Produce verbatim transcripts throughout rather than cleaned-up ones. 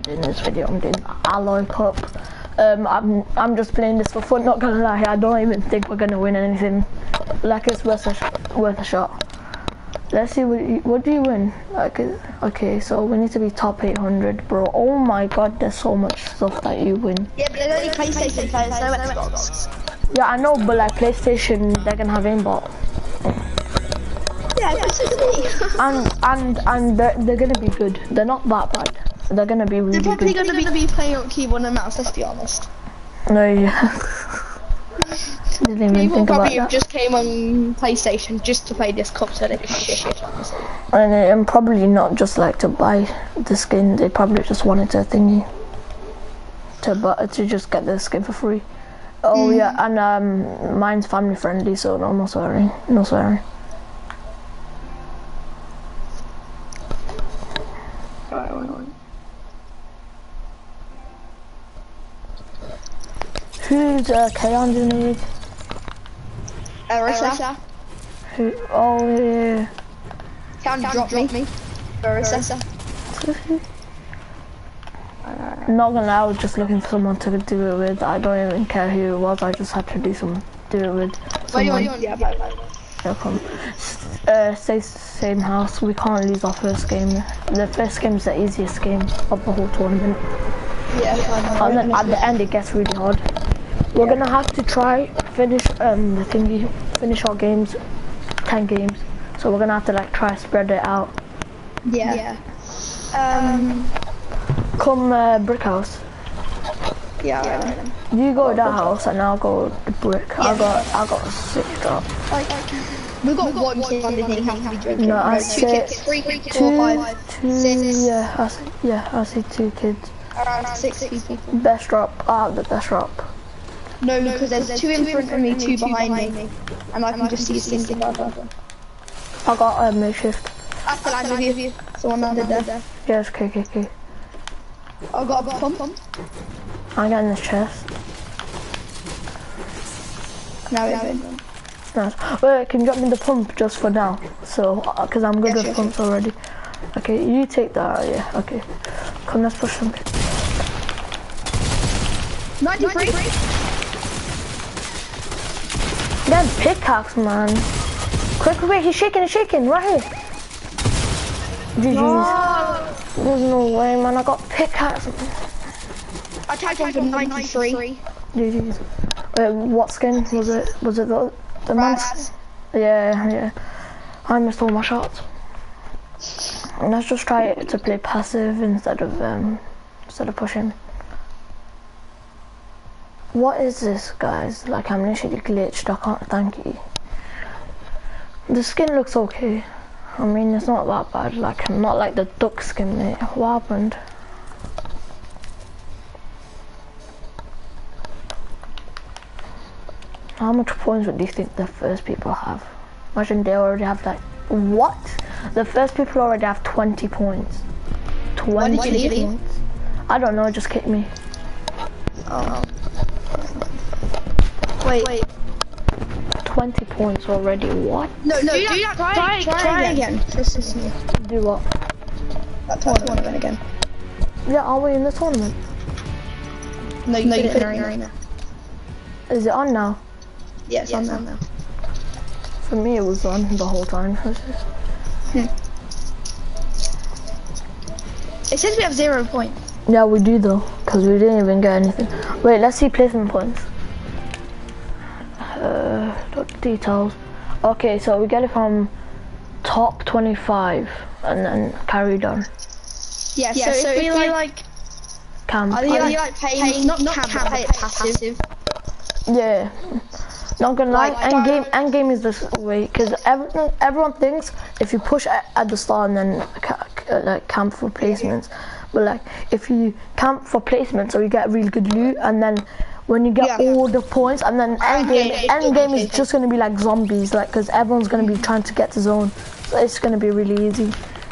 doing this video. I'm doing Alloy Cup. Um, I'm I'm just playing this for fun. Not gonna lie, I don't even think we're gonna win anything. Like it's worth a sh worth a shot. Let's see what you, what do you win? Like okay, so we need to be top eight hundred, bro. Oh my god, there's so much stuff that you win. Yeah, but there's only PlayStation players, no Xbox. Yeah, I know, but like PlayStation, they're gonna have aimbot. Yeah, so do me. and and and they're, they're gonna be good. They're not that bad. They're gonna be really They're probably good. gonna be playing on keyboard and mouse. Let's be honest. No, yeah. Didn't even People think about probably that. just came on PlayStation just to play this cup, so they just shit shit honestly. And, uh, and probably not just like to buy the skin. They probably just wanted to thingy to buy to just get the skin for free. Oh mm. yeah, and um, mine's family friendly, so no, no swearing, no swearing. Who's uh, Kayon doing it? Arisa. Who? Oh yeah. Can drop me. me. Arisa. Not gonna lie, I was just looking for someone to do it with. I don't even care who it was. I just had to do some, do it with. Wait, wait, wait. Yeah, bye, bye. Yeah, come. Uh, stay same house. We can't lose our first game. The first game is the easiest game of the whole tournament. Yeah. And then at the end, it gets really hard. We're yeah. gonna have to try finish um the thingy, finish our games, ten games. So we're gonna have to like try spread it out. Yeah. Yeah. Um. Come uh, brick house. Yeah. Right. You go to that house and I'll go to brick. Yeah. I got I got a six drop. Like, we got one kid on the thing. Have to be drinking. No, I two said kids. Three, three, two, four, five, two, six. Yeah, I see, yeah, I see two kids. Around six people. Best drop. I have the best drop. No, no, because there's, there's two in front of me, two behind me, me. and I can and just see a single brother. I got a um, makeshift. I still landed with you. Someone landed there. Yes, okay, okay, okay. I got a pump. I'm getting this chest. Now we're good. Nice. Wait, can you drop me the pump just for now? So, because uh, I'm good yes, with yes, pumps yes. already. Okay, you take that, yeah, okay. Come, let's push them. ninety-three. That pickaxe, man. Quick, quick, he's shaking, he's shaking, right here. G G's. No. There's no way, man, I got pickaxe. I tagged one for ninety-three. G G's. Wait, what skin was it? Was it the, the man's? Yeah, yeah. I missed all my shots. Let's just try it to play passive instead of, um, instead of pushing. What is this, guys? Like, I'm literally glitched. I can't thank you. The skin looks okay. I mean, it's not that bad. Like, not like the duck skin, mate. What happened? How much points would you think the first people have? Imagine they already have like, what? The first people already have twenty points. twenty points. I don't know, just kick me. Oh. Wait. Wait. twenty points already, what? No, no, do, do that, try, try, try, try again. again. Just this year. Do what? That tournament, tournament again. Yeah, are we in the tournament? No, you, no, you put it in the arena. Is it on now? Yeah, it's, yeah, on, it's on now. For me, it was on the whole time. Hmm. It says we have zero points. Yeah, we do though, because we didn't even get anything. Wait, let's see placement points. Uh, details. Okay, so we get it from top twenty-five and then carried on. Yeah, yeah so, so if, if we like, like camp, are you like, like paying, paying not, not camp, camp pay it passive. Yeah, not gonna lie, like, end game, end game is this way because everyone, everyone thinks if you push at, at the start and then ca uh, like camp for placements, but like if you camp for placements or you get really good loot and then when you get yeah. all the points and then end game, end game is just gonna be like zombies, like because everyone's gonna be trying to get to zone, so it's gonna be really easy.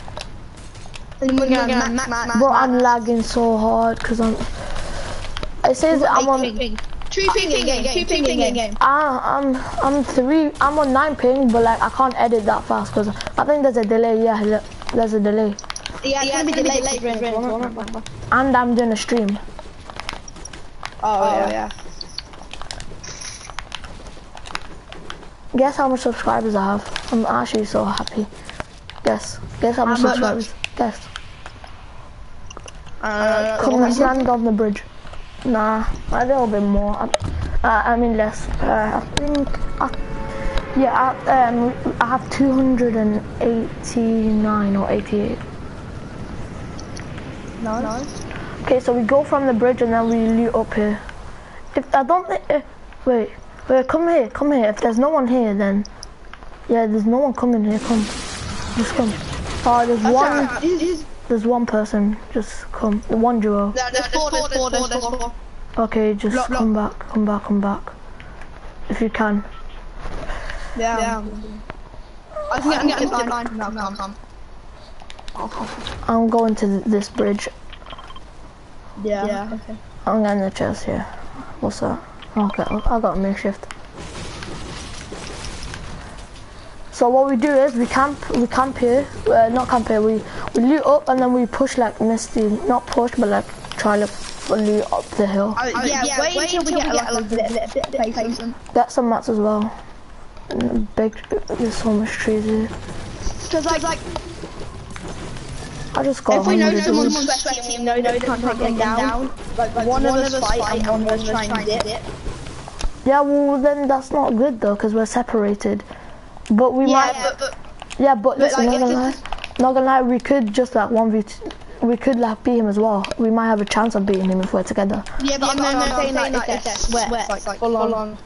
Bro, I'm lagging so hard because I'm. It says I'm on. Two ping in game, two ping in game. Ah, I'm I'm three. I'm on nine ping, but like I can't edit that fast because I think there's a delay. Yeah, there's a delay. Yeah, it's gonna be delayed for Brent. And I'm doing a stream. Oh, yeah. yeah. Guess how much subscribers I have? I'm actually so happy. Guess. Guess how much How subscribers? much? Guess. Uh, Come on, let's land on the bridge. Nah, a little bit more. I, uh, I mean less. Uh, I think. I, yeah, I, um, I have two hundred eighty-nine or eighty-eight. Nice. Okay, so we go from the bridge and then we loot up here. If I don't think, uh, wait, wait, come here, come here. If there's no one here, then yeah, there's no one coming here. Come, just come. Oh, there's one. There's one person. Just come. The one duo. There's four. There's four. There's four. Okay, just lock, come lock. back, come back, come back. If you can. Yeah. yeah. I can get, I can get line. No, come, come. I'm going to th this bridge. Yeah. yeah. Okay. I'm getting the chest here. What's that? Okay, I got a makeshift. So what we do is we camp, we camp here, uh, not camp here. We we loot up and then we push like Misty, not push, but like try to loot up the hill. Oh, yeah, yeah, wait, wait until we get, get like, a bit, bit, bit, bit placement. Get some mats as well. Big, there's so much trees here. Cause like, like I just got. If we know someone's sweaty and we know they can't take them down, like, like one, one of us fight and one of us try and dip. Yeah, well then that's not good though, cause we're separated. But we yeah, might. But, but, yeah, but, but listen, like, not gonna lie, not gonna lie, we could just like one v two. We could like beat him as well. We might have a chance of beating him if we're together. Yeah, but yeah, I'm, I'm, I'm saying like, like if they're sweat, sweat like, like full on. on.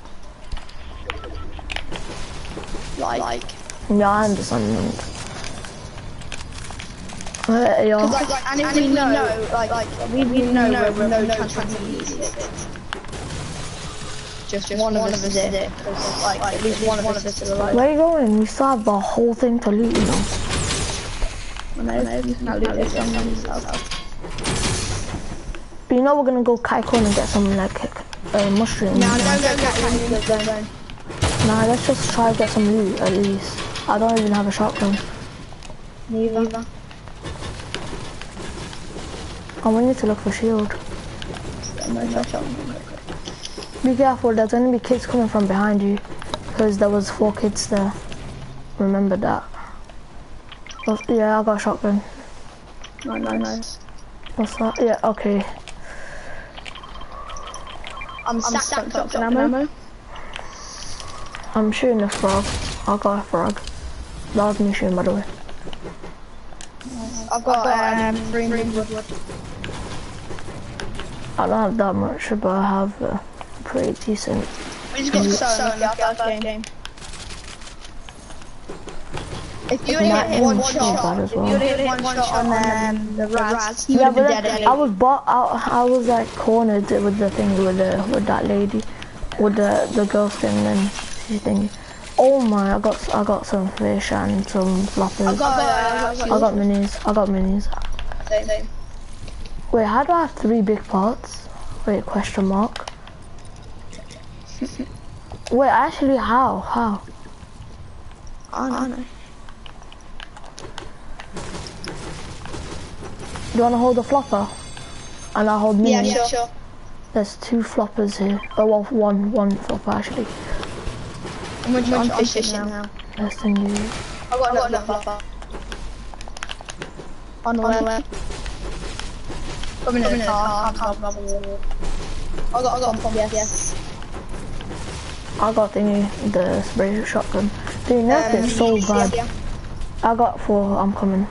Like, like. Yeah, I understand. Uh, yeah. Like, like, and if and we, we know, know, like, like we, we know, know we're no chance to beat it. Just, just one, one of us is it. Like, like, at least one of us is alive. Where are you going? We still have the whole thing to loot, you know. I know, you can loot this But you know we're gonna go Kaikon and get some like uh, mushrooms. No, don't go Kaikon. Nah, let's just try to get some loot at least. I don't even have a shotgun. Neither. Oh, we need to look for shield. Be careful, there's gonna be kids coming from behind you. Because there was four kids there. Remember that. Oh, yeah, I got a shotgun. No, no, nice. What's that? Yeah, okay. I'm, I'm stacked up for ammo. ammo. I'm shooting a frog. I got a frog. That was me shooting, by the way. I've got, I've got um, three wood. I don't have that much, but I have uh, pretty decent. We just got so in the first game. game. If you would hit one shot, if you would hit one shot on um, the Raz, he would have been dead. I was bought out. I was like cornered with the thing with the with that lady, with the the girl thing and she thing. Oh my! I got I got some fish and some floppers. I got uh, I got minis. I got minis. Same thing. Wait, how do I have three big pots? Wait, question mark. Wait, actually, how? How? I don't know. Do you want to hold the flopper? And I'll hold minis. Yeah, sure. sure. There's two floppers here. Oh, well, one, one flopper actually. I'm going to on fishing now. now. Less than you. I've got another flopper. On the left. Coming in the car. I can't grab it. I got, I got a pump, yes. yes. I got thingy, the spray shotgun. Dude, nerf um, is so bad. Yeah, yeah. I got four, I'm coming.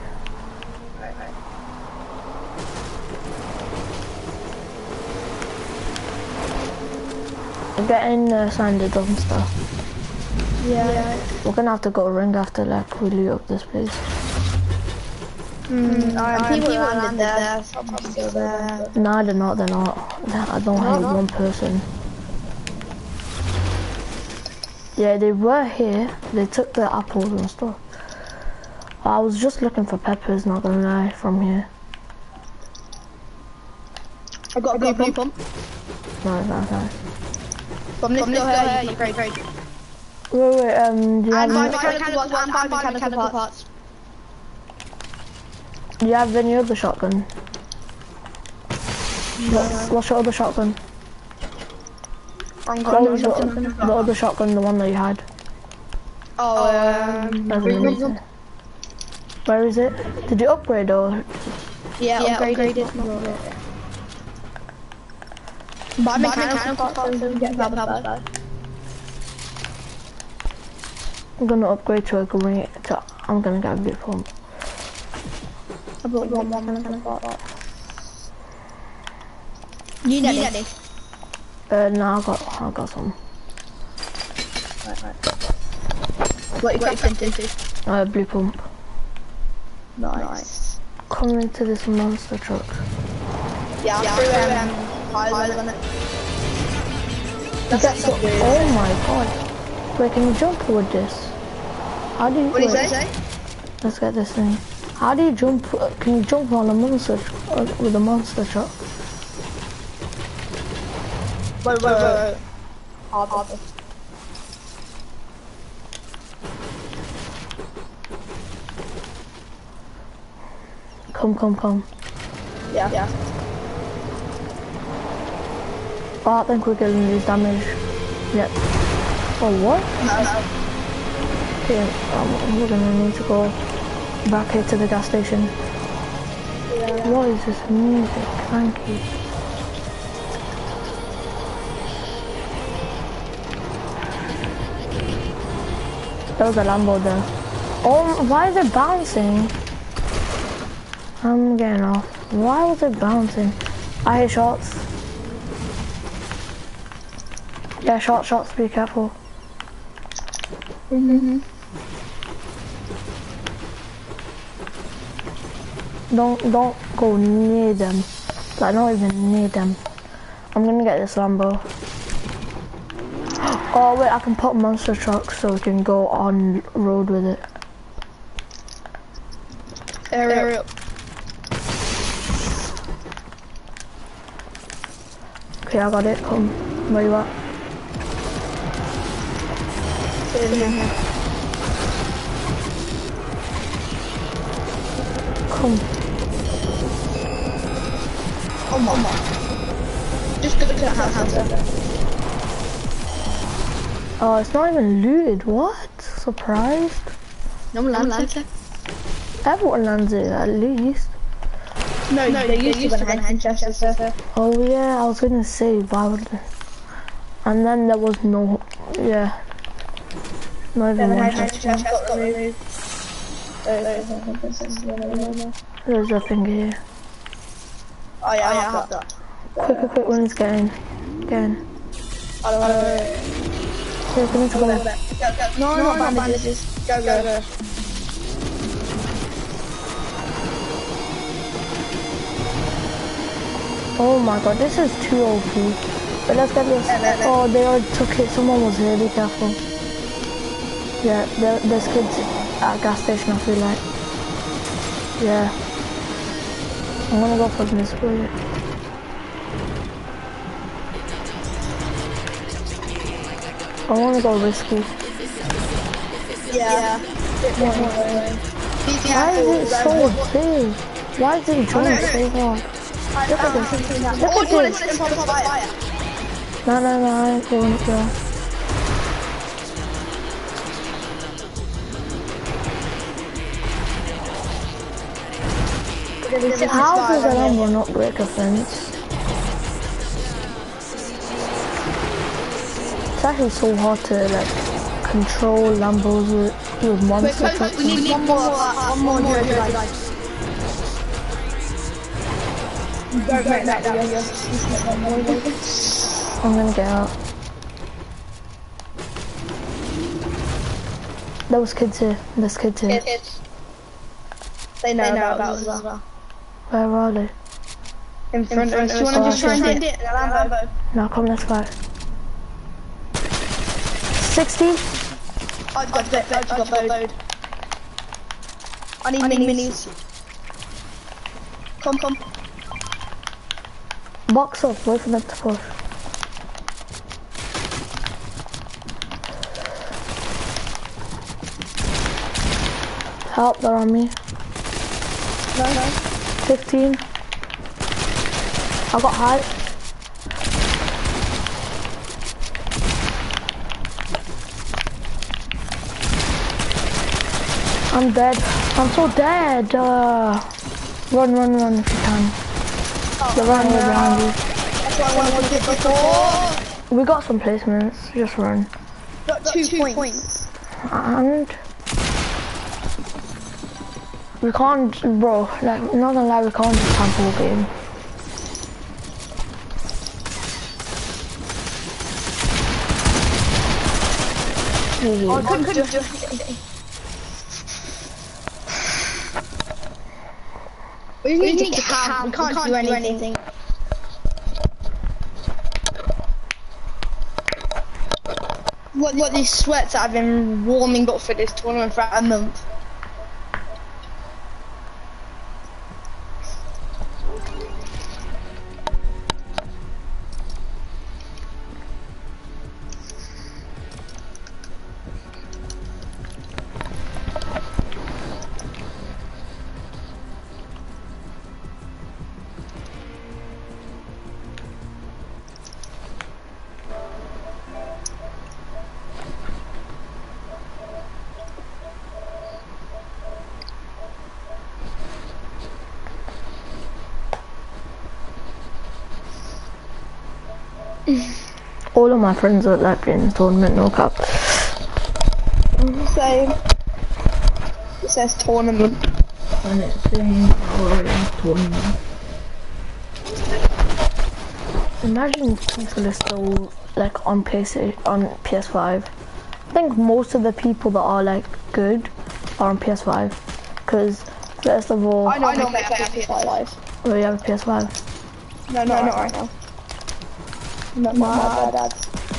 Get in uh, Sandy dumpster. Yeah. yeah. We're gonna have to go ring after like we loot up this place. Mm, uh, people, people landed there, there. Still there. Nah, they're not, they're not. I don't no, hate no. one person. Yeah, they were here. They took the apples and stuff. I was just looking for peppers, not gonna lie, from here. I got a blue pump. pump. Nice, nice, nice. From this guy, you great, great. Wait, wait, um, do you and have buy mechanical parts, and buy mechanical parts. Do Do you have any other shotgun? No. What, what's your other shotgun? I'm What going was to your, the other shotgun, the one that you had? Oh, um, Doesn't green mean one. anything. Where is it? Did you upgrade or? Yeah, yeah, upgraded. upgraded. Buy mechanical parts so we can get grab first. I'm gonna upgrade to a green. To, I'm gonna get a blue pump. I bought one more mechanical part. You need any? Uh, no, I got, I got some. Right, right. What you crafting into? Uh, blue pump. Nice. Come into this monster truck. Yeah, I threw um, piles on it. That's Get so, oh my god. Wait, can you jump with this? How do you? What do you wait, say? Let's get this thing. How do you jump? Uh, can you jump on a monster tr uh, with a monster truck? Wait, wait, wait. Hard, hard. Come, come, come. Yeah. Yeah. Oh, I think we're getting this damage. Yep. Oh, what? No, no. Okay, um, we're gonna need to go back here to the gas station. Yeah. What is this music? Thank you. There was a Lambo there. Oh, why is it bouncing? I'm getting off. Why was it bouncing? I hear shots. Yeah, shots, shots, be careful. Mm-hmm. Don't, don't go near them. Like, not even near them. I'm gonna get this Lambo. Oh wait, I can put monster trucks so we can go on road with it. Hurry up. Okay, I got it. Come, where you at? In here. Come. Oh my. Just go to the house. Oh, it's not even looted. What? Surprised? No one lands it. Everyone lands it at least. No, no, they used to when I had Manchester. Oh yeah, I was gonna say why would they? And then there was no, yeah, not even one chest. There's a thing here. Oh yeah, I have that. Quick, quick, quick, when it's getting, getting. I don't know. Yeah, we need to go. No, no, not bandages. Go, go, go. Oh my god, this is too O P. But let's get this. Oh, they already took it. Someone was here. Be careful. Yeah, there, there's kids at a gas station. I feel like. Yeah. I'm gonna go for this way. I wanna go risky. Yeah. Why is it so big? Why is it jumping so hard? Look at this. Look at this. No, no, no, I ain't doing it, girl. How does a Lambo not break a fence? It's actually so hard to like control Lambos with, with monster trucks. We need one more, uh, one more Jojo guys. Don't make that down. I'm gonna get out. There was kids here. There's kids here. Kids. They know, they know about us as well. Where are they? In front of us. Do you wanna just try and hit it? Lambo. No, come, let's go. sixty? I've got that, I've got load. I need, I need minis. Come, come. Box up, wait for them to push. Help, they're on me. No, no. fifteen. I got high. I'm dead. I'm so dead. Uh, run, run, run if you can. Oh, They're running yeah. behind you. That's what I wanted to do before. We got some placements. Just run. Got two, two points. points. And we can't, bro. Like, not gonna lie, we can't just have full game. Oh, I couldn't, couldn't do it. We need, we need to camp. We can't, we can't do, do anything. anything. What, what these sweats that I've been warming up for this tournament for a month. All of my friends are like in the tournament, no cap. Same. It says tournament. And it's saying orange tournament. Imagine people are still like on PlayStation, on P S five. I think most of the people that are like good are on P S five. Because first of all, I know, I know I play P S five. Oh, you have a P S five? No, no, not right now. Not my, my dad.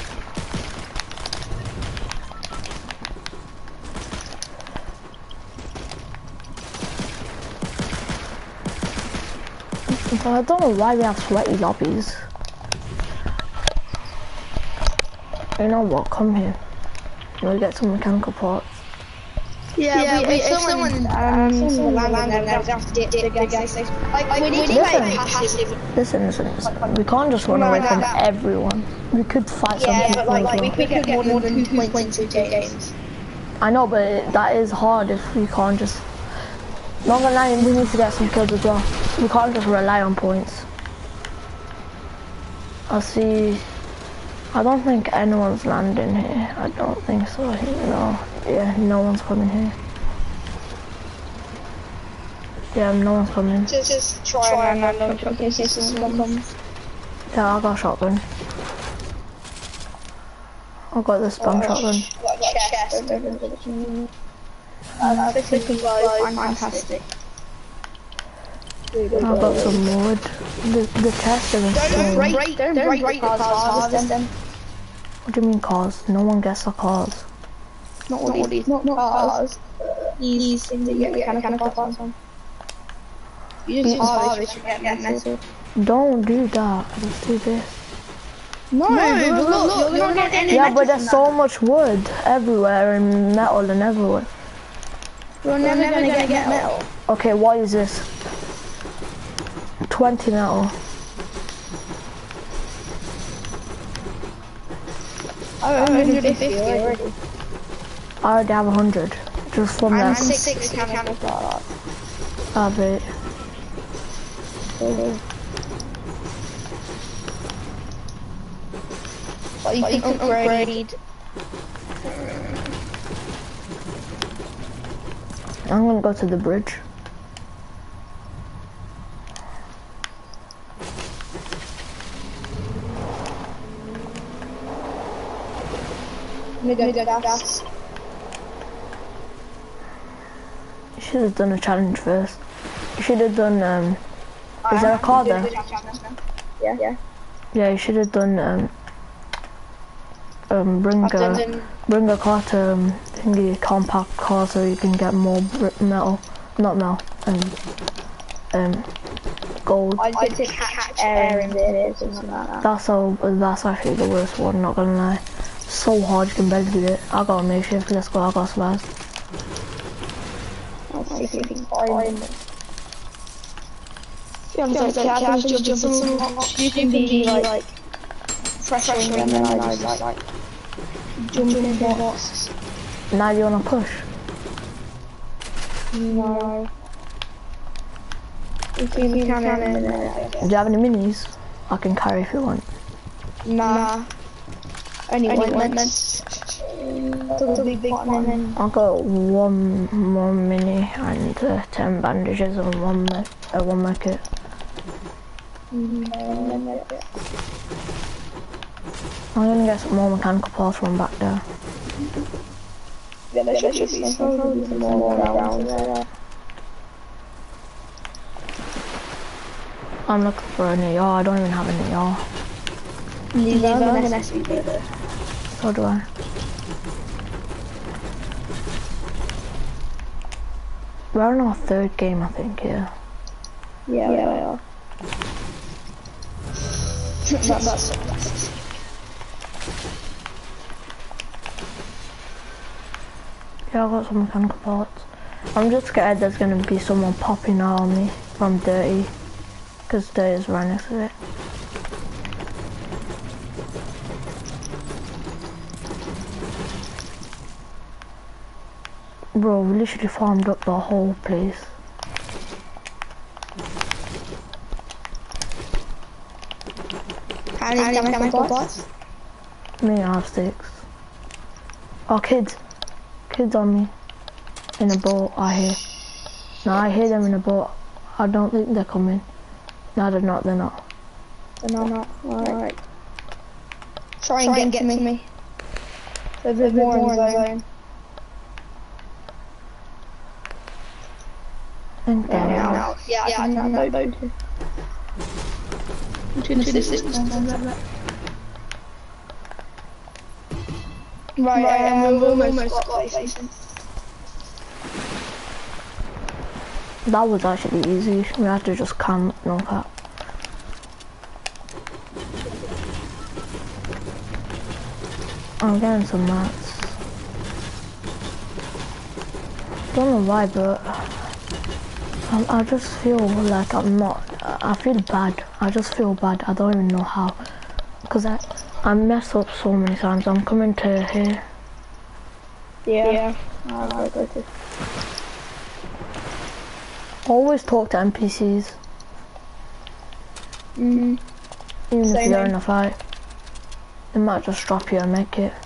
But I don't know why we have sweaty lobbies. You know what? Come here. We'll get some mechanical parts. Yeah, yeah we, we, if, if someone, someone um, someone landed there, we have to dig the gas station. Like, like, we need to play passive. Listen, listen, listen. We can't just run away from everyone. We could fight some people. Yeah, but like, like we could get more than two points in two games. I know, but it, that is hard if we can't just... Not gonna lie, we need to get some kills as well. We can't just rely on points. I see... I don't think anyone's landing here. I don't think so. No. Yeah, no one's coming here. Yeah, no one's coming. Just, just try, try and land on in case someone comes. Yeah, I got a shotgun. I got this bomb oh, shotgun. Got chest. Uh, this is fantastic. I got some wood. The, the chest is Don't break, break, don't break, break the cars, harvest them. What do you mean cars? No one gets the cars. Not all these, not, not cars. These things that you get mechanical parts on. You just harvest, you get metal. Don't do that. Let's do this. No, no look, look, look, you're not getting any Yeah, but there's so much wood everywhere and metal and everywhere. You're never, never gonna, gonna get metal. metal. Okay, what is this? twenty metal. Oh, one hundred fifty already. I already have one hundred. Just from I'm that. six, six mechanical parts. I bet. Oh. But you, but you can upgrade. I'm gonna go to the bridge. Mega gas. You should have done a challenge first. You should have done, um... Is there a car there? Yeah, yeah. Yeah, you should have done, um... Um, bring a, bring a car to, um, thingy, compact car so you can get more metal. Not metal, um... Um... Gold. I did catch air in there or something like that. That's, so, that's actually the worst one, not gonna lie. So hard, you can barely do it. I got a makeshift, let's go, I got supplies. Yeah, I'm like, yeah, I can just jump in some rocks. You can be like pressuring them, and I just like, like jump in rocks. Now you wanna push? No. We can, we can in a minute. Do you have any minis? I can carry if you want. Nah. Only one lens. Big one. I got one more mini and uh, ten bandages and one me uh, one med kit. Mm-hmm. I'm gonna get some more mechanical parts from back there. Yeah, there should be some more around there. I'm looking for an A R. I don't even have an A R. Neither have an S V P. So do I. We're on our third game, I think, yeah. Yeah, yeah, we are. that, that's, that's Yeah, I got some mechanical parts. I'm just scared there's gonna be someone popping out on me from Dirty, because Dirty's right next to it. Bro, we literally farmed up the whole place. How many chemical bots? Me, I have six. Oh, kids. Kids on me. In a boat, I hear. No, I hear them in a boat. I don't think they're coming. No, they're not, they're not. They're not, not. Alright. Try and, Try and get, get to me. There's a bit more in the zone. Think Yeah, they're yeah, out. yeah, yeah, I can that boat too. I'm trying to assist Right, right, and we've almost got places. That was actually easy. We had to just camp, no cap. I'm getting some mats. Don't know why, but I, I just feel like I'm not. I feel bad. I just feel bad. I don't even know how, because I I mess up so many times. I'm coming to here. Yeah. Yeah. I'll go to. Always talk to N P Cs. Mhm. Even Same if you're thing. in a fight, they might just drop you and make it.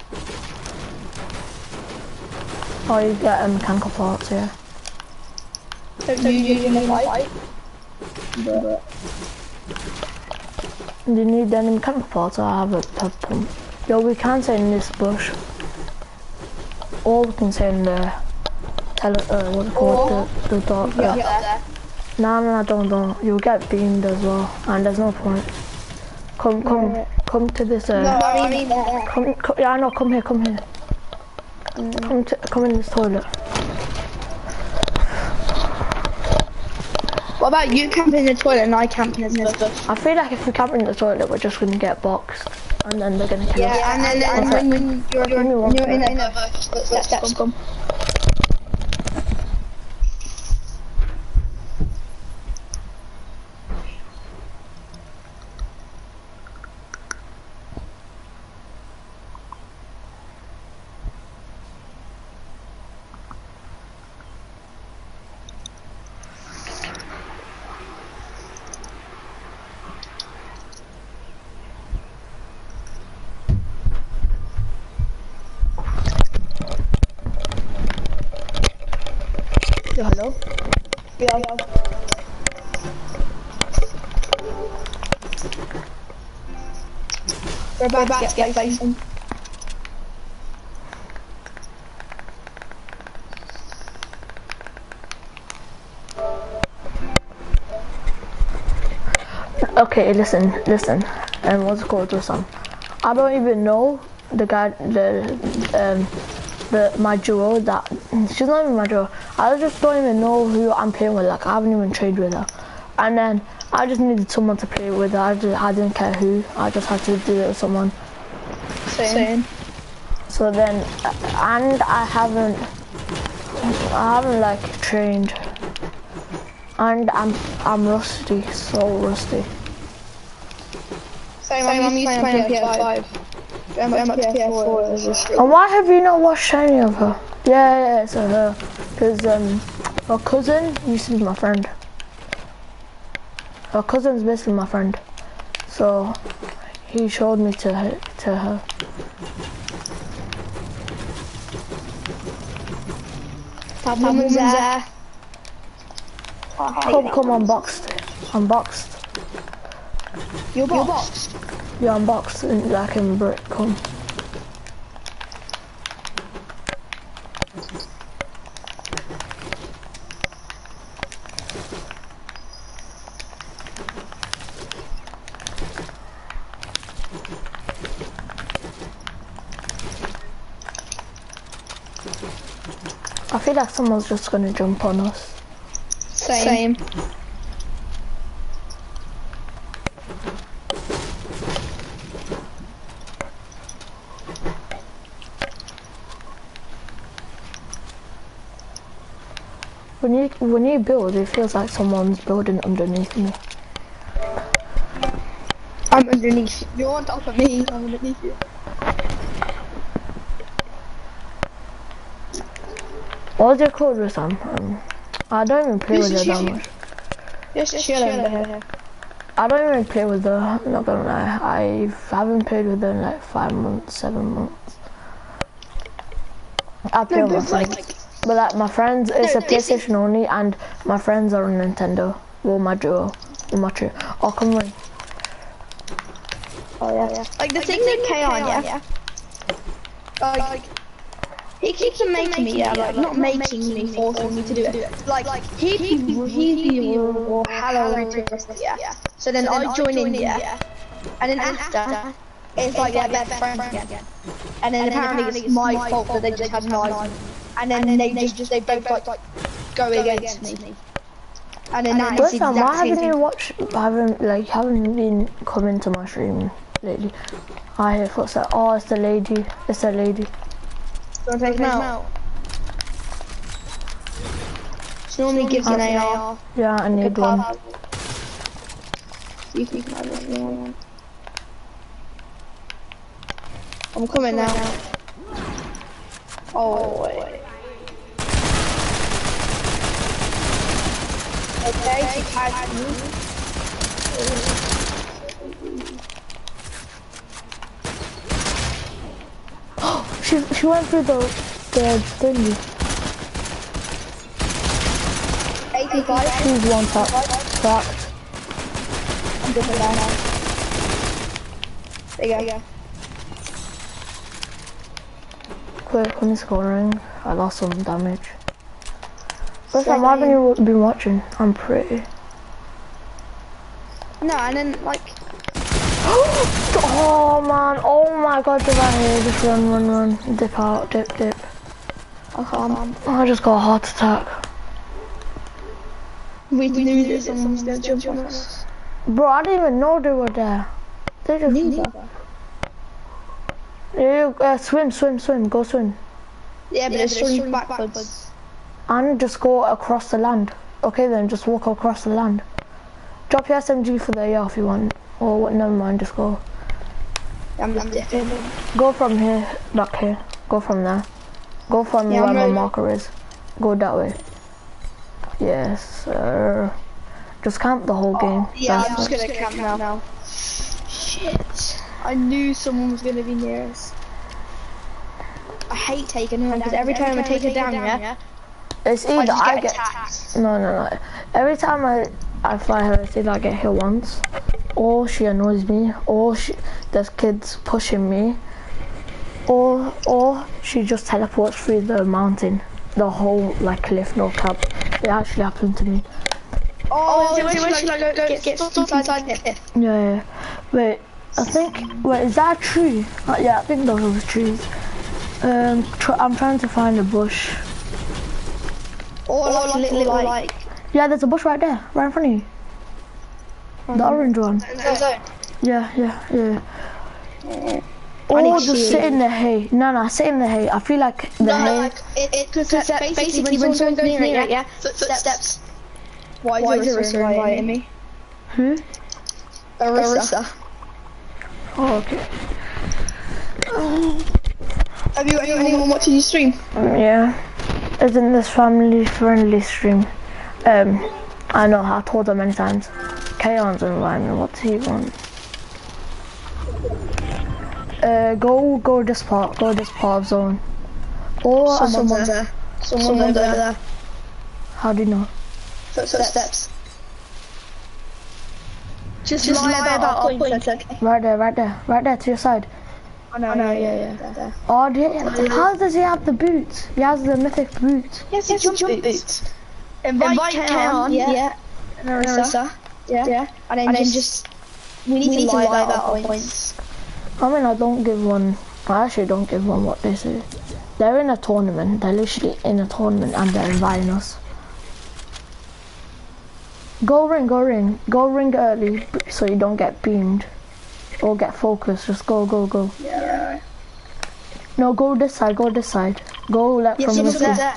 Or you get um, mechanical parts here. So you use in a fight? But Do you need any mechanical parts? I have a pep pump. Yo, we can say in this bush. Or we can say in the tele uh, what's it called? The, the dog. yeah, Uh, yeah. no, no, no, don't, don't. You'll get beamed as well, and there's no point. Come, come, Yeah. come to this. Uh, No, I mean there. come, come, yeah, I know. Come here, come here. Mm. Come to, come in this toilet. What about you camping in the toilet and I camping in this bush? I feel like if we camp in the toilet, we're just gonna get boxed, and then they're gonna kill us. Yeah, and then, and Okay. then when you're, Give me one you're in sec. a bush, let's steps come. Yo, hello. Yeah, yeah. We're about, about to get facing. Okay, listen, listen. And what's it called to some? I don't even know the guy, the um, the my duo. That she's not even my duo. I just don't even know who I'm playing with. Like I haven't even traded with her. And then I just needed someone to play with. I just I didn't care who. I just had to do it with someone. Same. So then, and I haven't, I haven't like trained. And I'm I'm rusty, so rusty. Same, I'm, I'm used to playing on P S five. I'm up to P S four. And why have you not watched any of her? Yeah, yeah, it's a her. Because um, her cousin used to be my friend. Her cousin's basically my friend. So he showed me to her. To her. That woman's there. Come, come unboxed. Unboxed. You're boxed? Yeah, unboxed in, like in brick. Come. I feel like someone's just gonna jump on us. Same. Same. When you when you build, it feels like someone's building underneath me. I'm underneath you. You're on top of me. I'm underneath you. What's it called, Sam? Um, I don't even play with her that much. Just, Just chill over here. I don't even play with her, I'm not gonna lie. I haven't played with her in like five months, seven months. I play No, with my but friends. like- But like my friends, it's No, a this PlayStation only, and my friends are on Nintendo. Well, my duo, well, my trio. Oh, come on. Oh yeah, yeah. Like the like thing with Kaon, yeah. yeah. Like, like he keeps on making me, yeah, like not making me, forcing me to do it. Like, like he he he or hello yeah. So then I join in, yeah, and then after it's like they're best friends again. And then apparently it's my fault that they just had an argument. And then they just they both like go against me. And then that's Listen, why haven't you watched? I haven't like haven't been coming to my stream lately. I hear footsteps. Oh, it's the lady. It's the lady. Don't take him out. She normally gives an A R. Yeah, I need one. You can have it if you want. I'm coming now. Oh wait. Okay, she tagged me. she she went through the the thingy. eighty-five. She's one tap. Cracked. I'm good for that. There you go. Quick, when it's scoring, I lost some damage. First time, why haven't you been watching? I'm pretty. No, and then like. Oh man! Oh my God! Get out here! Just run, run, run! Dip out! Dip, dip! I can't. I just got a heart attack. We knew that someone was gonna jump on us. Bro, I didn't even know they were there. They just. Neither. You uh, swim, swim, swim. Go swim. Yeah, but yeah, it's swimming backwards. backwards. And just go across the land. Okay then, just walk across the land. Drop your S M G for the A R if you want. Or what? Never mind, just go. I'm just dipping. Go from here, back here. Go from there. Go from yeah, where my marker is. Go that way. Yes, sir. Just camp the whole game. Oh, yeah, That's I'm just gonna camp now. now. Shit. I knew someone was gonna be near us. I hate taking her because every time I take her down, yeah, it's either I, I get, attacked. no, no, no. Every time I I fly her, it's either I get hit once, or she annoys me, or she there's kids pushing me, or or she just teleports through the mountain, the whole like cliff, no cap. It actually happened to me. Oh, oh when she like, like, go, go, get, get stuck inside the cliff. Yeah, yeah. Wait, I think. Wait, is that a tree? Uh, yeah, I think those are trees. Um, tr I'm trying to find a bush. Or like, like a little, little like. Yeah, there's a bush right there, right in front of you. Mm-hmm. The orange one. Yeah, yeah, yeah. yeah. Or just sit in the hay. No, no, sit in the hay. I feel like the no, hay. Like, it, it, cause basically, basically when someone goes near it, yeah, footsteps. Why is Arissa inviting me? Who? Arissa. Oh, okay. Have you got anyone watching your stream? Yeah. Isn't this family friendly stream? Um, I know, I told her many times. Kaon's inviting me, what do you want? Uh, go, go this part, go this part of zone. Or Someone's, someone, there. Someone's, Someone's over there. How do you know? Footsteps. Just, Just lie, lie about our point, point, okay? Right there, right there, right there to your side. I know, I know, yeah, yeah. yeah. There. Oh, do you, how does he have the boots? He has the mythic boots. Yes, he has jump, jump boots. boots. Invite, Invite Kaon, yeah, yeah. And Arissa, yeah. yeah. And then, and then just, we need, we need to lie about our points. points. I mean, I don't give one, I actually don't give one what they say. They're in a tournament, they're literally in a tournament and they're inviting us. Go ring, go ring, go ring early so you don't get beamed. Or get focused, just go, go, go. Yeah. No, go this side, go this side. Go left yes, from yes, the there.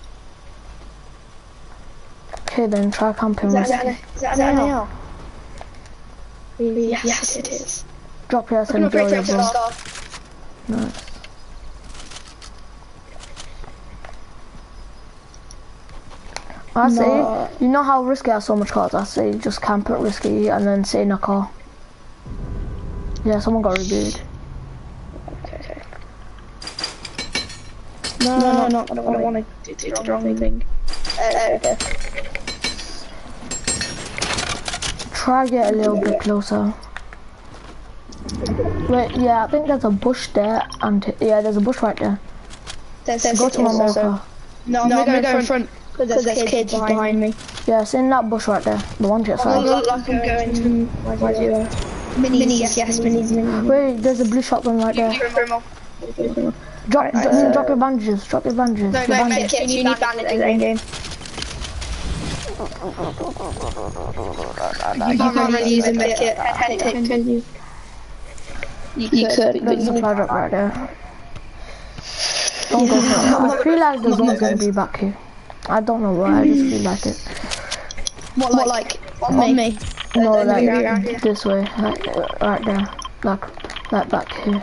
Okay then, try camping. Is that, is that, is that an L? Yes, yes, it is. Drop your S M G or your bro. Nice. I no. say, you know how Risky has so much cards, I say just camp at Risky and then stay in a car. Yeah, someone got rebooted. Okay, okay. No, no, no, no, I don't want to do the wrong thing. Uh, okay. Try get a little bit closer. Wait, yeah, I think there's a bush there, and yeah, there's a bush right there. There's, there's go to my marker. No, I'm no, gonna go in front because there's, there's kids, kids behind, behind me. Yeah, it's in that bush right there. The one to your side. I look like I'm going to my zero. Minis, minis, yes, yes, minis, minis. Wait, there's a blue shotgun right there. Drop, right, uh, drop your bandages, drop your bandages. No, no, make it, you need bandages in game. You can't really use a medkit. You could, there's a supply drop right there. Don't go for it. I feel like the zone's gonna be back here. I don't know why, I just feel like it. What, like, like on me? No, like this way, like right there, like, like back here.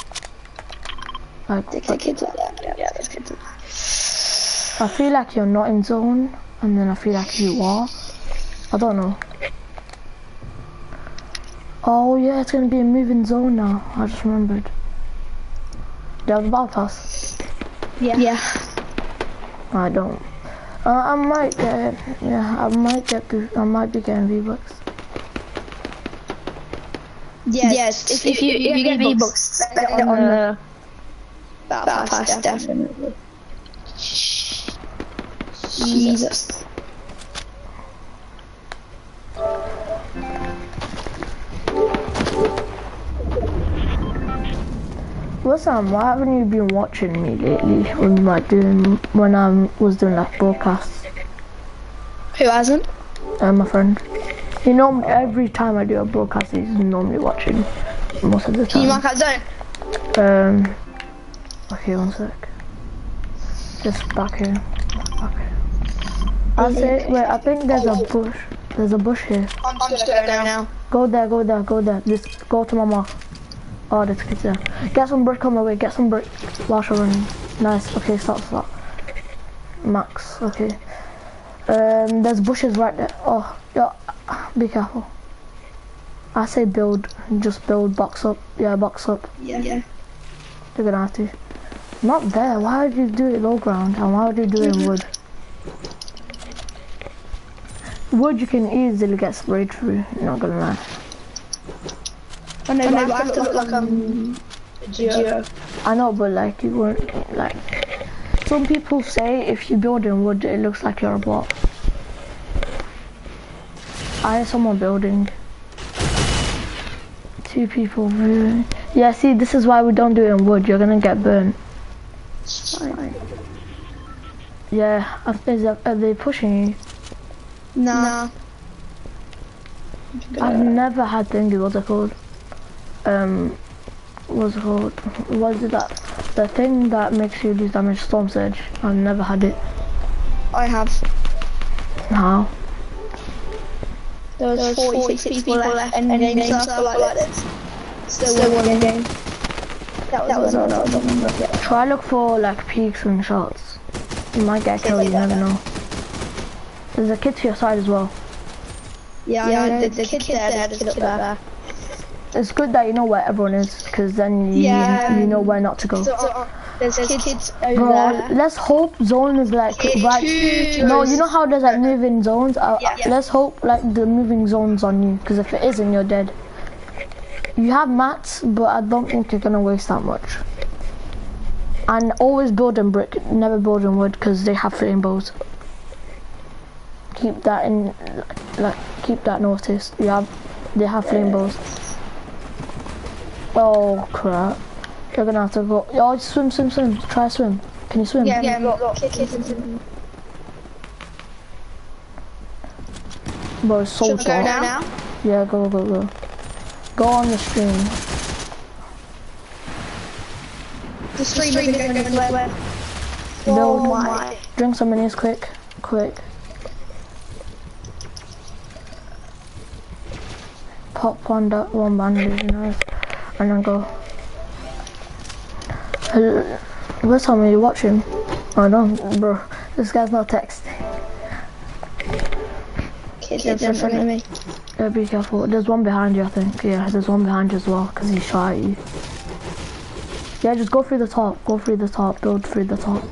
Like, like kids like that. Yeah, yeah, there's kids like that. I feel like you're not in zone, and then I feel like you are. I don't know. Oh yeah, it's gonna be a moving zone now. I just remembered. Do you have the battle pass? Yeah. Yeah. I don't. Uh, I might get. Yeah, I might get. I might be getting V-Bucks. Yes, yes. If, if you if you, you get V-Bucks, spend it on, on the battle, battle pass, pass definitely. Jesus. Listen, why haven't you been watching me lately when like doing when I was doing like broadcasts? Who hasn't? Uh, my friend. You know, every time I do a broadcast, he's normally watching most of the time. Can you mark out zone? Um. Okay, one sec. Just back here. Back here. I say, wait. I think there's a bush. There's a bush here. I'm just gonna go now. Go there. Go there. Go there. Just go to my mark. Oh, there's kids there. Get some brick on my way. Get some brick while you're running. Nice. Okay, stop, stop. Max. Okay. Um, there's bushes right there. Oh, yeah. Be careful. I say build. Just build. Box up. Yeah, box up. Yeah. Yeah. You're gonna have to. Not there. Why would you do it low ground? And why would you do it in wood? Wood you can easily get sprayed through. Not gonna lie. I know, I, know, but I have to look like um, a geo. I know, but like you weren't like. Some people say if you build in wood, it looks like you're a bot. I have someone building. Two people viewing. Yeah, see, this is why we don't do it in wood. You're gonna get burned. Fine. Yeah, is that, are they pushing you? Nah. I've never had thingy. What's it called? Um, what's it called? What is it that? The thing that makes you lose damage, Storm Surge. I've never had it. I have. How? There was forty-six people left and game circle like this. Still, Still one game. That was, that was another one. Yeah. Try look for like peaks and shots. You might get killed, you never know. There's a kid to your side as well. Yeah, yeah I know, the, the, the kid, kid there, there's a kid up there. It's good that you know where everyone is, because then you, yeah. you know where not to go. So, uh, there's, there's kids, kids over Bro, there. Let's hope zone is like it's right. No, you know how there's like moving zones? Uh, yeah, yeah. Let's hope like the moving zone's on you, because if it isn't, you're dead. You have mats, but I don't think you're gonna waste that much. And always build in brick, never build in wood, because they have flame bows. Keep that in, like, keep that noticed. You have, they have flame bows. Oh crap! You're gonna have to go. Oh, swim, swim, swim. Try swim. Can you swim? Yeah, yeah. Got, got kids and swim. Bro, it's so Should dark. we go now? Yeah, go, go, go. Go on the stream. The stream is going to go where? Oh my. my. Drink some minis quick, quick. Pop one, one bandage, nice. And then go. Where's Tommy? You watching? Oh no, bro. This guy's not texting. Kids in front of me. Yeah, be careful. There's one behind you, I think. Yeah, there's one behind you as well, because he shot at you. Yeah, just go through the top. Go through the top. Build through the top.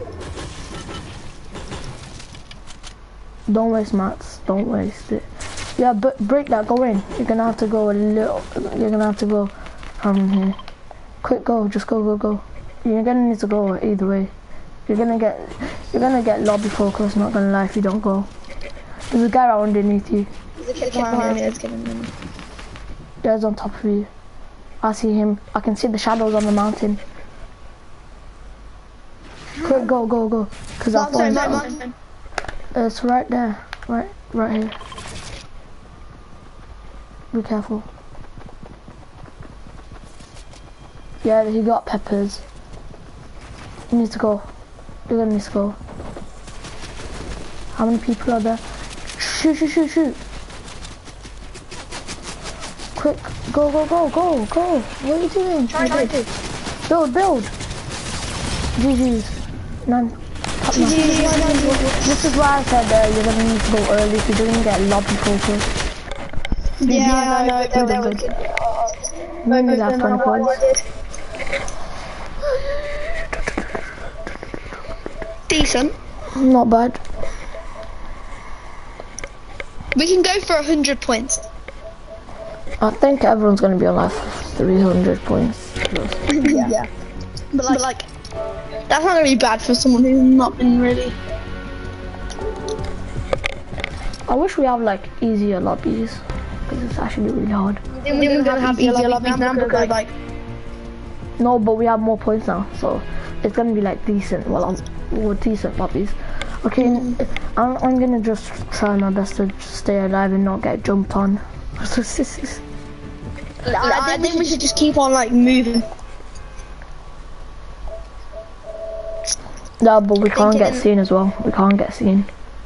Don't waste mats. Don't waste it. Yeah, but break that. Go in. You're gonna have to go a little. You're gonna have to go from here. Quick, go. Just go, go, go. You're gonna need to go either way. You're gonna get. You're gonna get lobby focus. Not gonna lie if you don't go. There's a guy right underneath you. There's a kid behind me that's getting me. There's on top of you. I see him. I can see the shadows on the mountain. Quick, go, go, go. Cause I found it. It's right there. Right, right here. Be careful. Yeah, he got peppers. You need to go. You're gonna need to go. How many people are there? Shoot, shoot, shoot, shoot. Quick, go, go, go, go, go. What are you doing? Try, try to. Build, build. G G's. None. G G's. This is why I said uh, you're gonna need to go early if you didn't get lobby focus. Yeah, yeah, I know. They, they were good. Maybe that's twenty points. Decent. Not bad. We can go for a hundred points. I think everyone's gonna be on like three hundred points. yeah. yeah. But like, but like, that's not gonna be bad for someone who's not been really. I wish we have like easier lobbies. Because it's actually really hard. Then we're gonna have easier lobbies now because like... No, but we have more points now, so it's gonna be like decent, well, um, well decent lobbies. Okay, mm. I'm, I'm gonna just try my best to stay alive and not get jumped on. I, I think we should just keep on like moving. No, but we can't get seen as well. We can't get seen.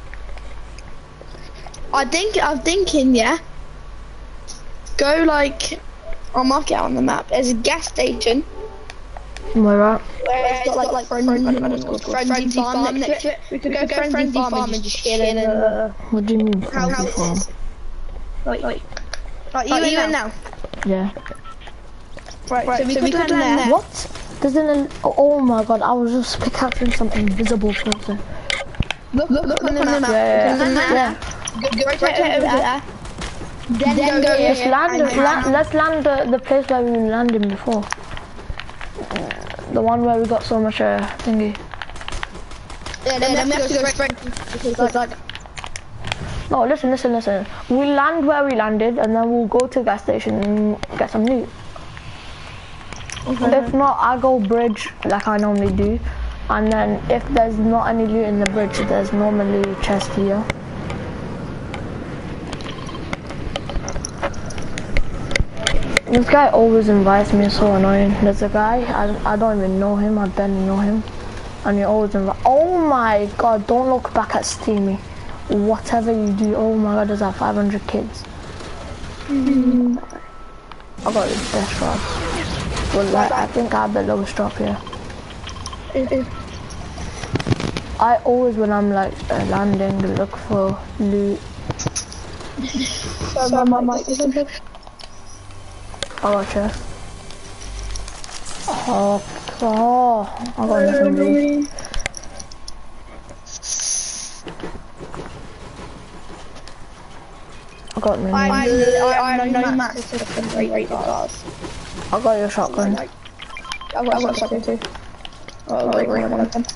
I think, I'm thinking, yeah. Go like, I'll mark it out on the map. There's a gas station. Where at? Where it's got like, like friendly, friendly, friendly farm next to it. We could go, go friendly, friendly farm, farm and just chill in the... What do you mean friendly farm? Like, like, like you, like you in now? Yeah. Right, right so we so could, we could land, land there. What? There's an... Oh my god, I was just pickaxing some invisible person. Look, look, look on the map. Yeah, yeah, yeah. Go, go right, right over there. there. Then, then go, go let's land, land, let's land the, the place where we were landing before. The one where we got so much uh, thingy. Yeah, then, then we have to go straight because like... No, listen, listen, listen. We land where we landed and then we'll go to the gas station and get some loot. Okay. If not, I go bridge like I normally do. And then if there's not any loot in the bridge, there's normally a chest here. This guy always invites me, it's so annoying. There's a guy, I, I don't even know him, I barely know him. And he always invite. Oh my god, don't look back at Steamy. Whatever you do, oh my god, there's like five hundred kids. Mm. I got the best drop. Well, like, I think I have the lowest drop here. I always, when I'm like uh, landing, look for loot. So my mic is something. I got a chest. Oh, oh, I got nothing blue. I got mini. I have no max to great cars. I got your shotgun. I've got a shotgun too. Oh, wait, wait, one of them.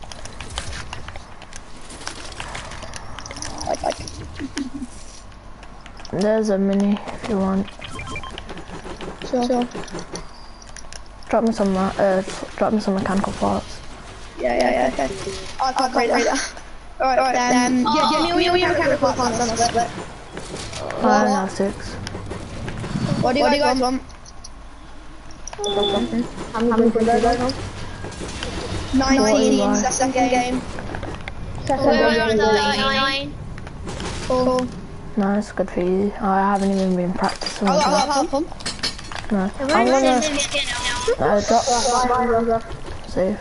Like, like. There's a mini if you want. Sure. Sure. Drop me some, uh, drop me some mechanical parts. Yeah, yeah, yeah, okay. I can't read that. Alright, alright, um, yeah, give me all your mechanical parts on the split. I only have six. What do you guys want? How many points do you guys want? nineteen, second game. Second game. Cool. Nice, good for you. I haven't even been practicing. I'll help him. No, I'm gonna. No, drop. Save.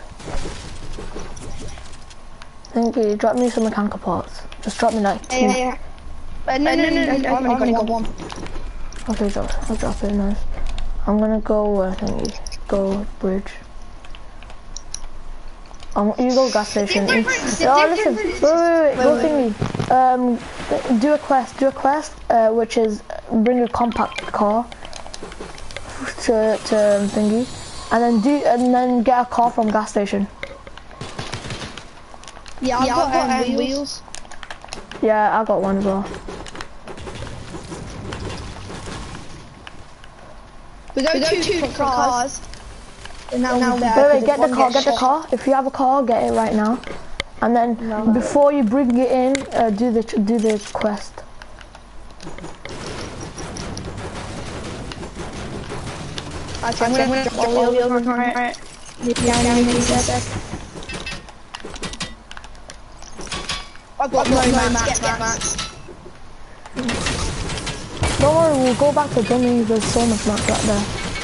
Thank you. Drop me some mechanical parts. Just drop me like two. Yeah, yeah. Uh, no, no, no, no, no, I've only got one. Okay, drop. I'll drop it. Nice. I'm gonna go. Uh, thank you. Go bridge. Um, you go gas station. No, listen. Wait, wait, wait. Go thingy. Um, do a quest. Do a quest, uh, which is bring a compact car to to thingy, and then do and then get a car from gas station. Yeah, I've yeah, got, got um, wheels. wheels. Yeah, I got one as well. We go, we go two, two different cars. cars. And now now wait, wait, get the car, get shot. the car. If you have a car, get it right now. And then no, no. before you bring it in, uh, do the do the quest. Okay, I'm gonna drop all the wheels on right. I've got no mats, get mats. Don't worry, we'll go back to dummy. There's so much mats right there.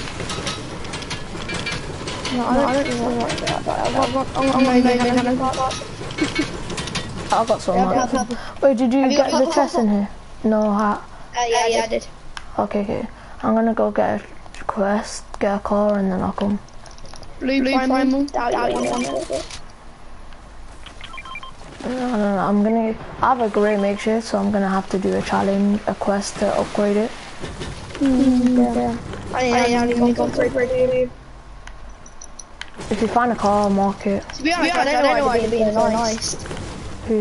No, I don't, I don't really want that, but I've got, I'm gonna go down that. I got so much. Wait, did you Have get you the chest in here? No, hat. Uh, yeah, yeah, I did. Okay, okay. I'm gonna go get a quest, get a car, and then I'll come. Blue, blue primal. Doubt you want it. No, no, no. I'm gonna. I have a grey makeshift, so I'm gonna have to do a challenge, a quest to upgrade it. Mm, yeah. yeah. I didn't know how to upgrade it. If you find a car, I'll mark it. To be honest, I don't know why you're being so nice. Who?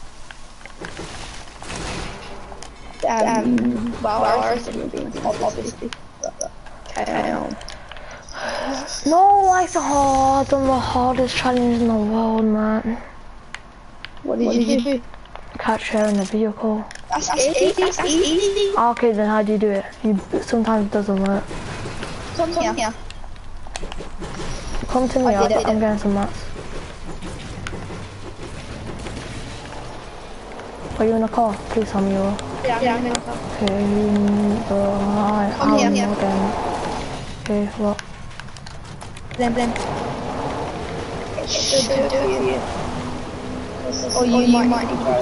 Um, well, I was being obviously. Okay. No, it's hard. I've done the hardest challenge in the world, man. What did, what did you do? Catch her in the vehicle. That's easy. That's easy. Okay, then how do you do it? You sometimes it doesn't work. Come here. here. Come to me. I'll, it, I'm getting some mats. Are you in a car? Please tell me you are. Yeah, yeah, I'm in a car. Okay, right. Come here. here. Again. Okay, what? Blend, blend. It should do it for you. Or you, or you might, might need to try it.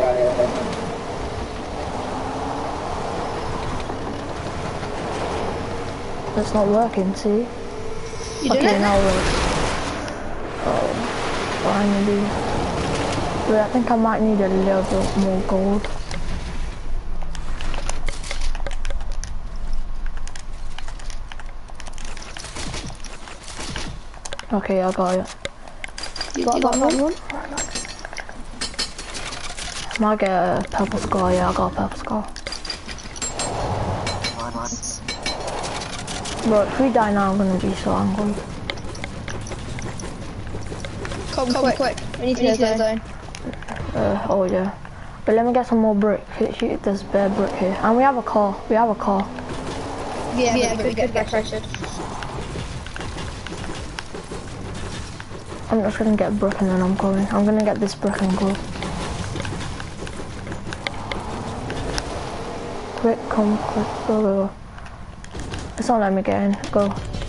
It's not working, see? You okay, now it works. Oh, finally. Wait, I think I might need a little bit more gold. Okay, I got it. You got, got one? I might get a purple scar. Yeah, I got a purple scar. Nice. But if we die now, I'm gonna be so angry. Come, Come quick. quick. We need to get the zone. Uh, oh yeah. But let me get some more brick. There's bare brick here. And we have a car. We have a car. Yeah, yeah, but we could get pressured. I'm just gonna get brick and then I'm going. I'm gonna get this brick and go. quick, come quick, go, go, go. It's not letting me get in, go.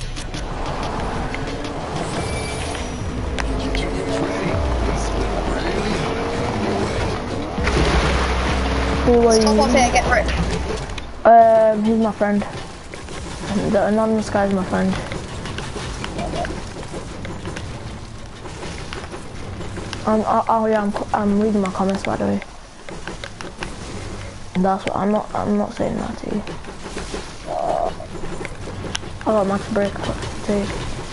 Who are you? Stop off here, get Rick. Um, he's my friend. The anonymous guy is my friend. Um, oh, oh yeah, I'm, I'm reading my comments by the way. That's what I'm not. I'm not saying that to you. I got max brick. Take.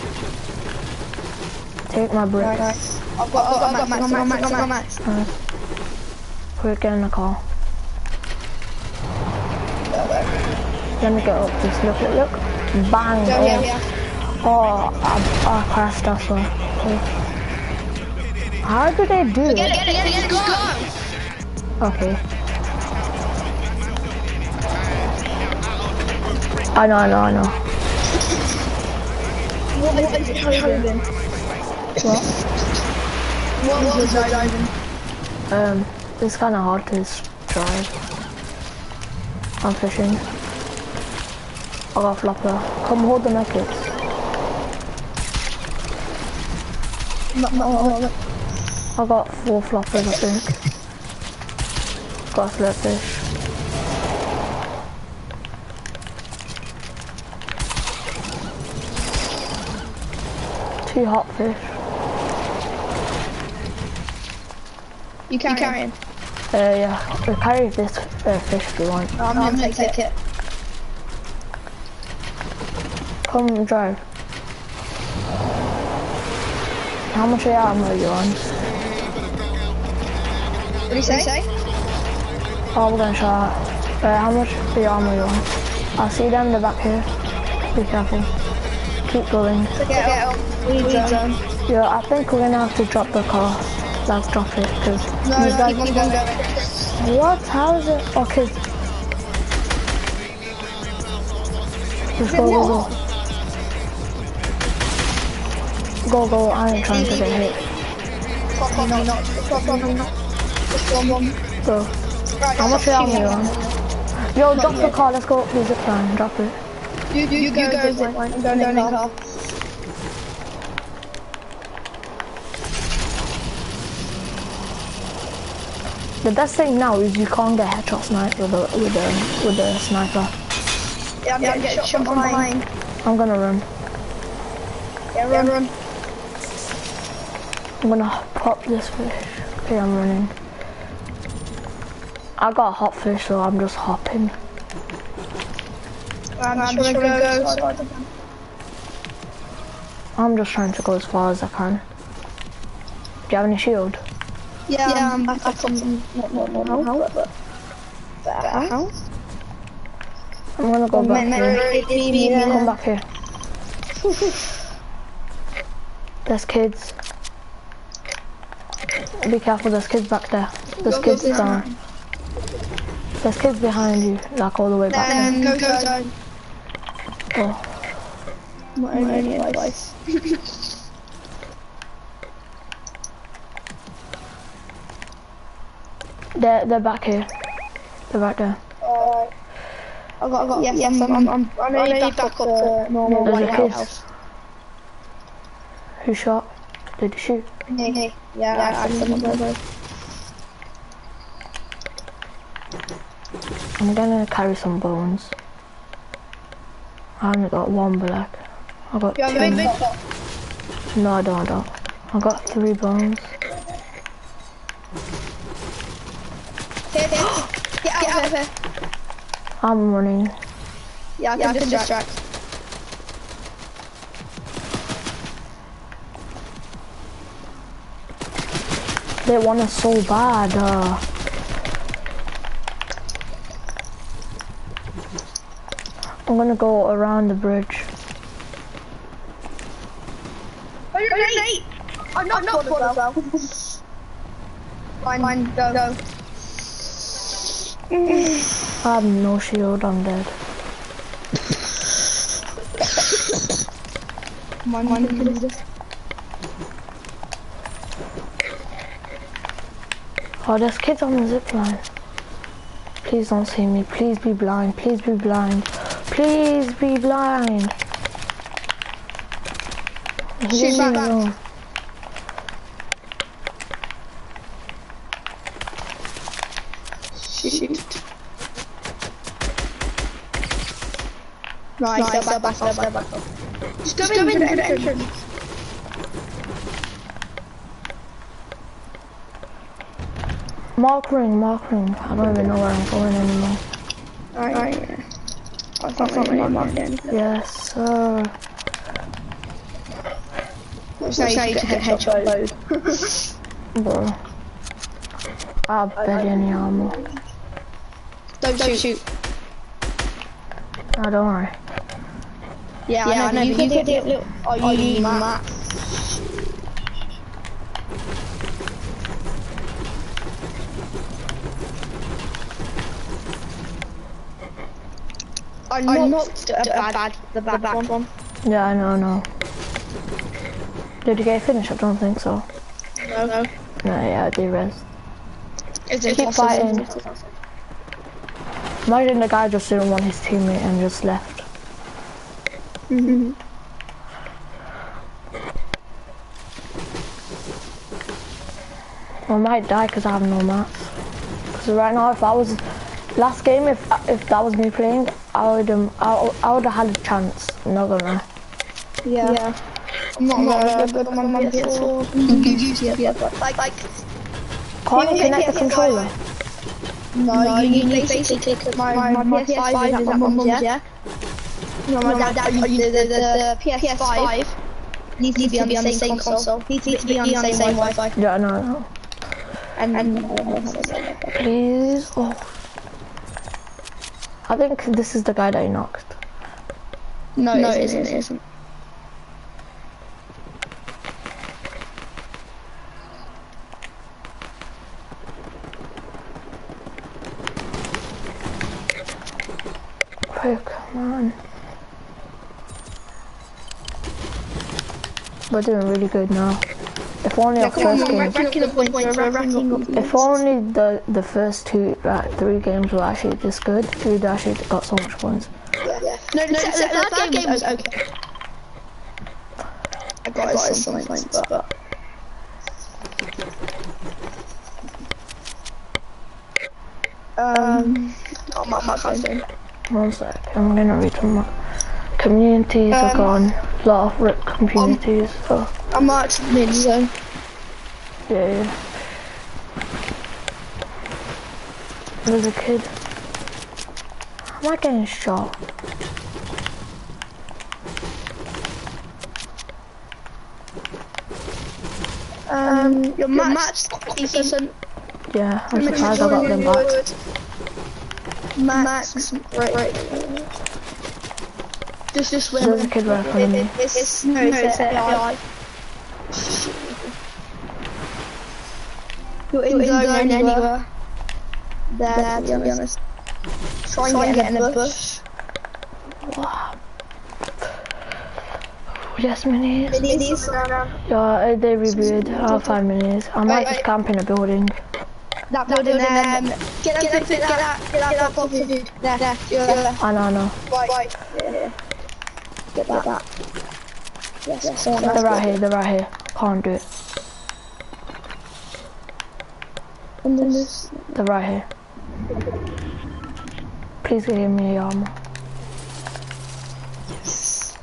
Take my brick. Nice. I've got, I've got, I've got max. I've got max. I've got max. Nice. Quick, get in the car. Let me get up this. Look, look, look. Bang. Go Oh, here, here. oh I, I crashed. That's why. How do they do it? Get it, get it, get it, go. Okay. I know, I know, I know. What is it driving? What? What is it driving? Um, it's kind of hard to s- drive. I'm fishing. I got a flopper. Come hold the nuggets. No, no, no. I got four floppers, I think. Got a slurp fish. Two hot fish. You carrying? You carrying? Uh, yeah. We'll carry this uh, fish if you want. No, I'm, I'm gonna take, take it. Come drive. How much ammo are you on? What do you say? Oh, we're gonna try. Uh, how much ammo are you on? I see them, they're back here. Be careful. Keep going. Get out. Lead zone. Yeah, I think we're gonna have to drop the car. Let's drop it, because No, these no, guys... keep on going. What? How is it? Okay. Let's go, go, go. Go, go, I ain't trying to get hit. Probably not. Probably not. Just one, one. Go. Right, How much stop are you on? Yo, drop the car, let's go up the zip line, drop it. You, you, you go, go zip line. I'm going in the car. The best thing now is you can't get headshot snipe with a with a with a sniper. Yeah, I'm yeah, getting shot from behind. behind. I'm gonna run. Yeah, run, run. I'm gonna pop this fish. Okay, I'm running. I got a hot fish, so I'm just hopping. I'm, I'm just gonna go. So go. I'm just trying to go as far as I can. Do you have any shield? Yeah, yeah I'm back up on not not not house, but that house. I'm gonna go oh, back man, here. Yeah. Come back here. There's kids. Be careful, there's kids back there. There's go, kids go, down. Down. There's kids behind you, like all the way back then there. Go zone. Oh. My only advice. They're, they're back here. They're right there. Alright. I got, I got, yes, yes, I'm, I'm, I'm, I'm ready back, back up to normal There's White a kid. House. Who shot? Did you shoot? Me. Yeah, yeah, I see them. I'm gonna carry some bones. I only got one black. I got you two. Big, big no, I don't, I don't. I got three bones. Here, here. Get out, Get out of here. I'm running. Yeah, I can, yeah, I can distract. distract. They want us so bad. Uh. I'm gonna go around the bridge. Oh, you're late. I'm not, I'm not for myself. Fine, fine, go. go. I have no shield, I'm dead. Mine, mine, can do this. Oh, there's kids on the zip line. Please don't see me. Please be blind. Please be blind. Please be blind. Shoot back, back. Shoot. Nice, nice, step back, step back, back. Just go in for the entrance. Mark ring, mark ring. I don't even know where I'm going anymore. Alright, yeah. I can't really mark it. Yes, sir. It's now you to get headshot load. Bro. I have barely any ammo. Don't, don't shoot. No, don't worry. Yeah, yeah, I know, I know you, you could do little... Oh, you, oh, you need map. I knocked a bad, bad, the bad, the bad one. Yeah, I know, I know. Did you get a finish? I don't think so. No, no. No, yeah, I did res. Is it keep fighting. Imagine the guy just didn't want his teammate and just left. Mm-hmm. I might die because I have no mats. Because right now, if I was last game, if if that was me playing, I would um I, I would have had a chance. I'm not gonna lie. Yeah. yeah. I'm not, I'm not good on my P S four. Like like. Can't you connect the controller? No, no, you, you need basically click my, my, my P S five is at my mum's, yeah? No, my dad, dad, the, the, the, the P S five needs to be on the same, same console. Needs to be on the same, same Wi-Fi. Yeah, no, no. And, and please, oh. I think this is the guy that I knocked. No, no, it isn't, it isn't. Oh, come on. We're doing really good now. If only yeah, our first game. If only the the first two, uh, three games were actually this good, we'd actually got so much points. Yeah, yeah. No, no, the, the, the, the third game was okay. I got, I got some, some points, but. but... Um, oh, my phone. One sec, I'm gonna read them. Communities um, are gone. A lot of rip communities. Um, so. I'm marked mid zone. Yeah, yeah. There's a kid. Am I getting shot? Um, your match decent. Yeah, I'm surprised I got them back. Max, Max right, right. Just, just win. There's a kid right in front of me. It's, it's, no, it's, it's F B I. You're in, You're in zone, zone anywhere. anywhere. There, there, to be honest. Try and, Try and get, get in the bush. bush. Wow. Yes, minis. Minis. Yeah, they rebooted. I'll find minis. I might right, just right. camp in a building. That building, um, get out, get out, get out, get out, get out, food. There, there, yeah. I know, I know. Right, right. Yeah. Get that, that. Yes, yes. They're right good. here, they're right here. Can't do it. And then this. They're right here. Please give me armor. Yes.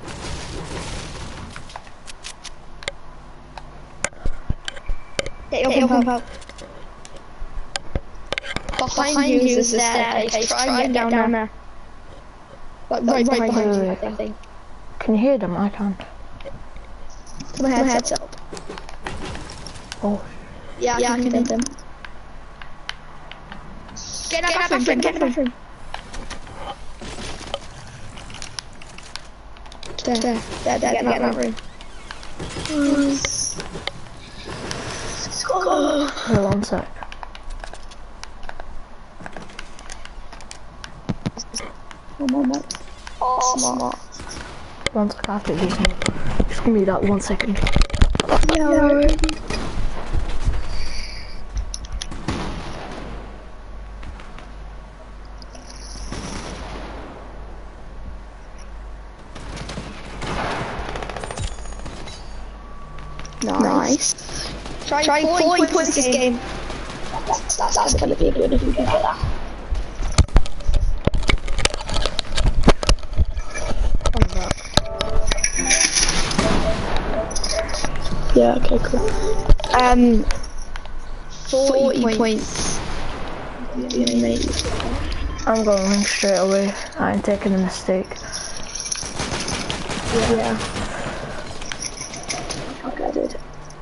Get your pump out. Behind, behind you is the staircase. Try, Try and get, get down, down there. Like, right, right behind, behind you, I think. Can you hear them? I can't. Put my headset up. Oh. Yeah, yeah, I can hear them. Get out of the bathroom, get out of the bathroom. There, there, there, there, get out of the bathroom. Let's go. Hold on a sec. One moment. Oh, smart. One sec, I have to do something. Just give me that one second. Yeah. Nice. Try, Try forty, forty points, points this game. game. That's, that's, that's gonna be good if we can get that. Yeah, okay, cool. Um, forty, forty points. I'm going straight away. I ain't taking a mistake. Yeah. yeah. Okay, dude.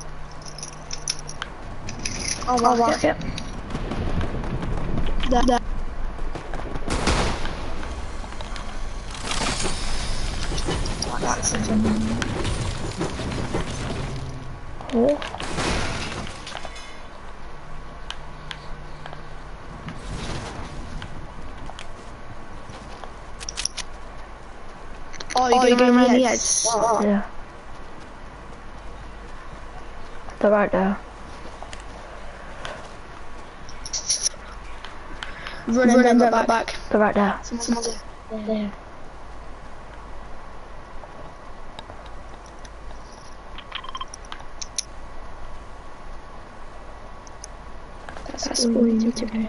I'll walk, I'll walk it. it. That, that. Oh. Oh, you're oh, going around the edge? Oh. Yeah. They're right there. Run, Run and back, back. back. They're right there. Someone's there. there. there. That's, That's all you need to do.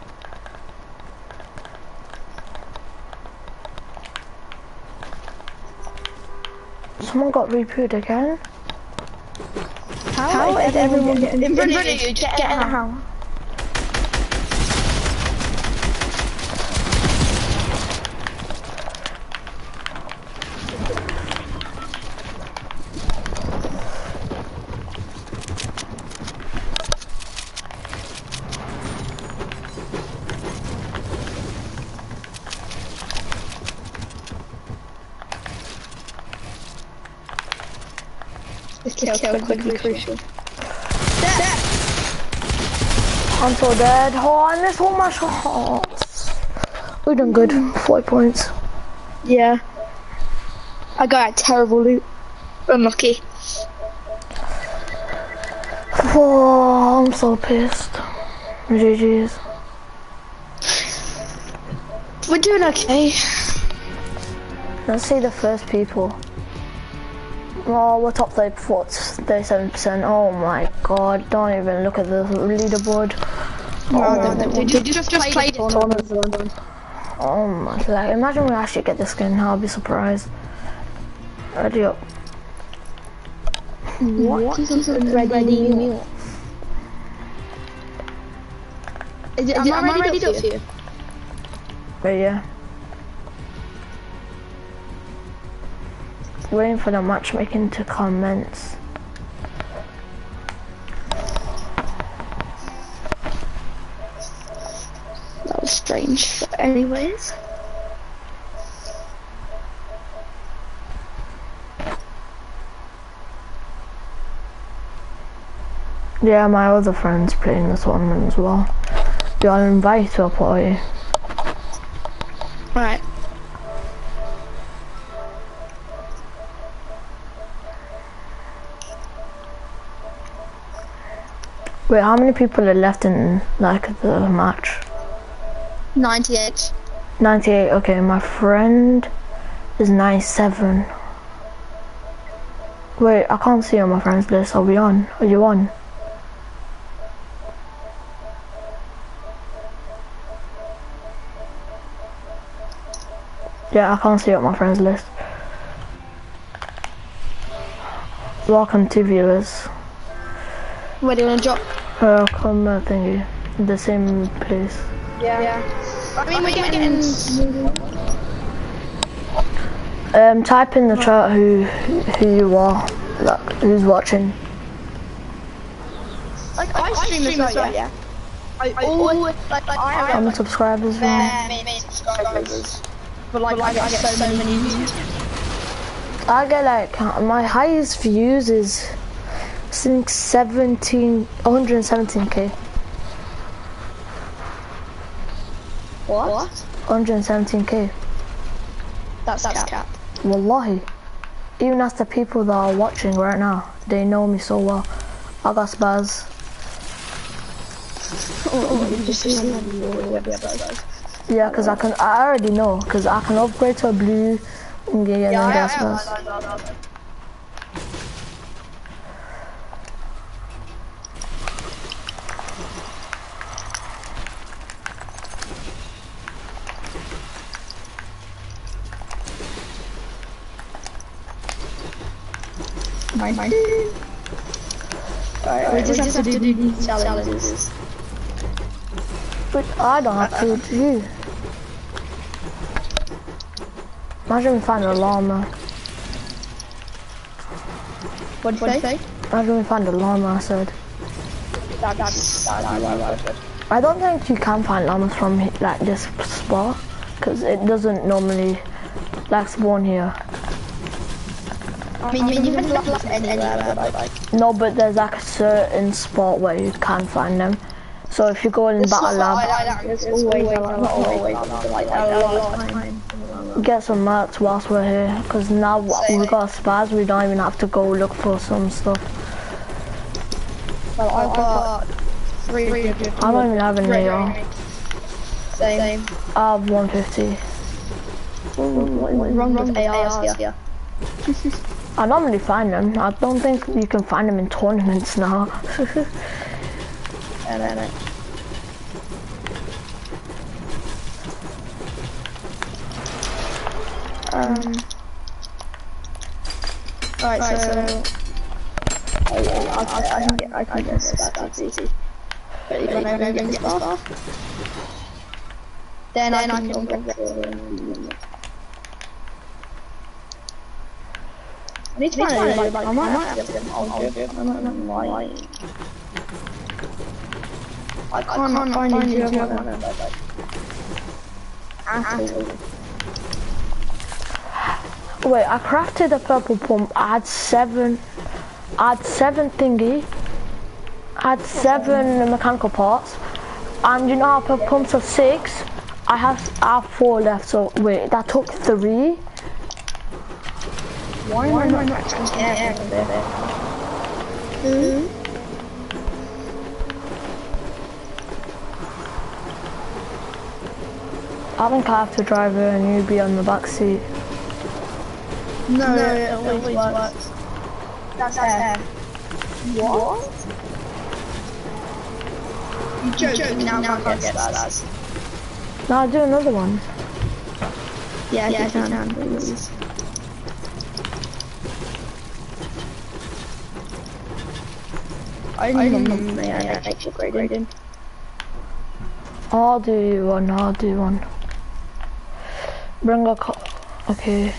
Someone got rebooted again? How, How is, is everyone getting in front of you? Just get, get in how? This kill, kill could be crucial. Dead. I'm so dead. Oh, I missed all my shots. We're doing good. forty points. Yeah. I got a terrible loot. Unlucky. Oh, I'm so pissed. G G's. We're doing okay. Let's see the first people. Oh, we're top thirty-seven percent. Oh my god, don't even look at the leaderboard. No, oh, they, they, they, they just, just played it. Oh my, like, imagine we actually get this skin, I'll be surprised. Ready up. What, what is a ready, ready meal? meal? Is it, am, am I ready, ready up for you? But yeah. Waiting for the matchmaking to commence. That was strange, but anyways. Yeah, my other friends playing this one as well. Do I'll invite to a party. Right. Wait, how many people are left in like the match? ninety-eight. ninety-eight, okay, my friend is ninety-seven. Wait, I can't see on my friends list. Are we on? Are you on? Yeah, I can't see on my friends list. Welcome to viewers. Where do you want to drop? Uh, come uh, thingy, the same place. Yeah. yeah. I mean, I mean we're getting... Um, type in the chat who who you are, like, who's watching. Like, I, I stream as well, well, yeah. I always, like, like I am a subscriber as well. Many subscribers. But like, but, like I, get I get so many views. I get like, my highest views is I think seventeen, one hundred seventeen K. What? What? one hundred seventeen K. That's, That's cap. cap. Wallahi. Even as the people that are watching right now, they know me so well. I got spaz. Oh, oh, you just yeah, cause I can. I already know, cause I can upgrade to a blue and get yeah, and then get spaz. Mine. Mine. Alright, we just have to do these challenges. But I don't have to, do you? Imagine we find a llama. What'd you say? Imagine we find a llama, I said. That, that's, that's good. I don't think you can find llamas from like this spot, because it doesn't normally like spawn here. I mean, you, you can find llamas anywhere, but like... No, but there's like a certain spot where you can find them. So if you go in Battle Lab, there's always, not always, like a lot of time. Get some mats whilst we're here, because now we've got spaz, we don't even have to go look for some stuff. Well, I've got three. three I don't even have an A R. Same. I have one fifty. What's wrong with A Rs here? I normally find them. I don't think you can find them in tournaments now. Yeah, no, no. Um. Alright, right, so. so oh, yeah, I, I, I can get, I can get this. That's easy. But you wanna go get this bar? Then, then I can go get it. I need to find a like, I might have to. I'll do it. I don't know why. I can't, I can't find, find you. Wait, I crafted a purple pump. I had seven. I had seven thingy. I had seven mechanical parts. And you know how purple pumps are six? I have, I have four left. So wait, that took three. Why am I not actually careful with it? Hmm? I think I have to drive her and you be on the back seat. No, no it always, always works. works. That's fair. What? You joking, joking now, now can't get stars. No, I'll do another one. Yeah, yeah, you can, can please. I didn't know they actually upgraded. I'll do one, I'll do one. Bring a car. Okay.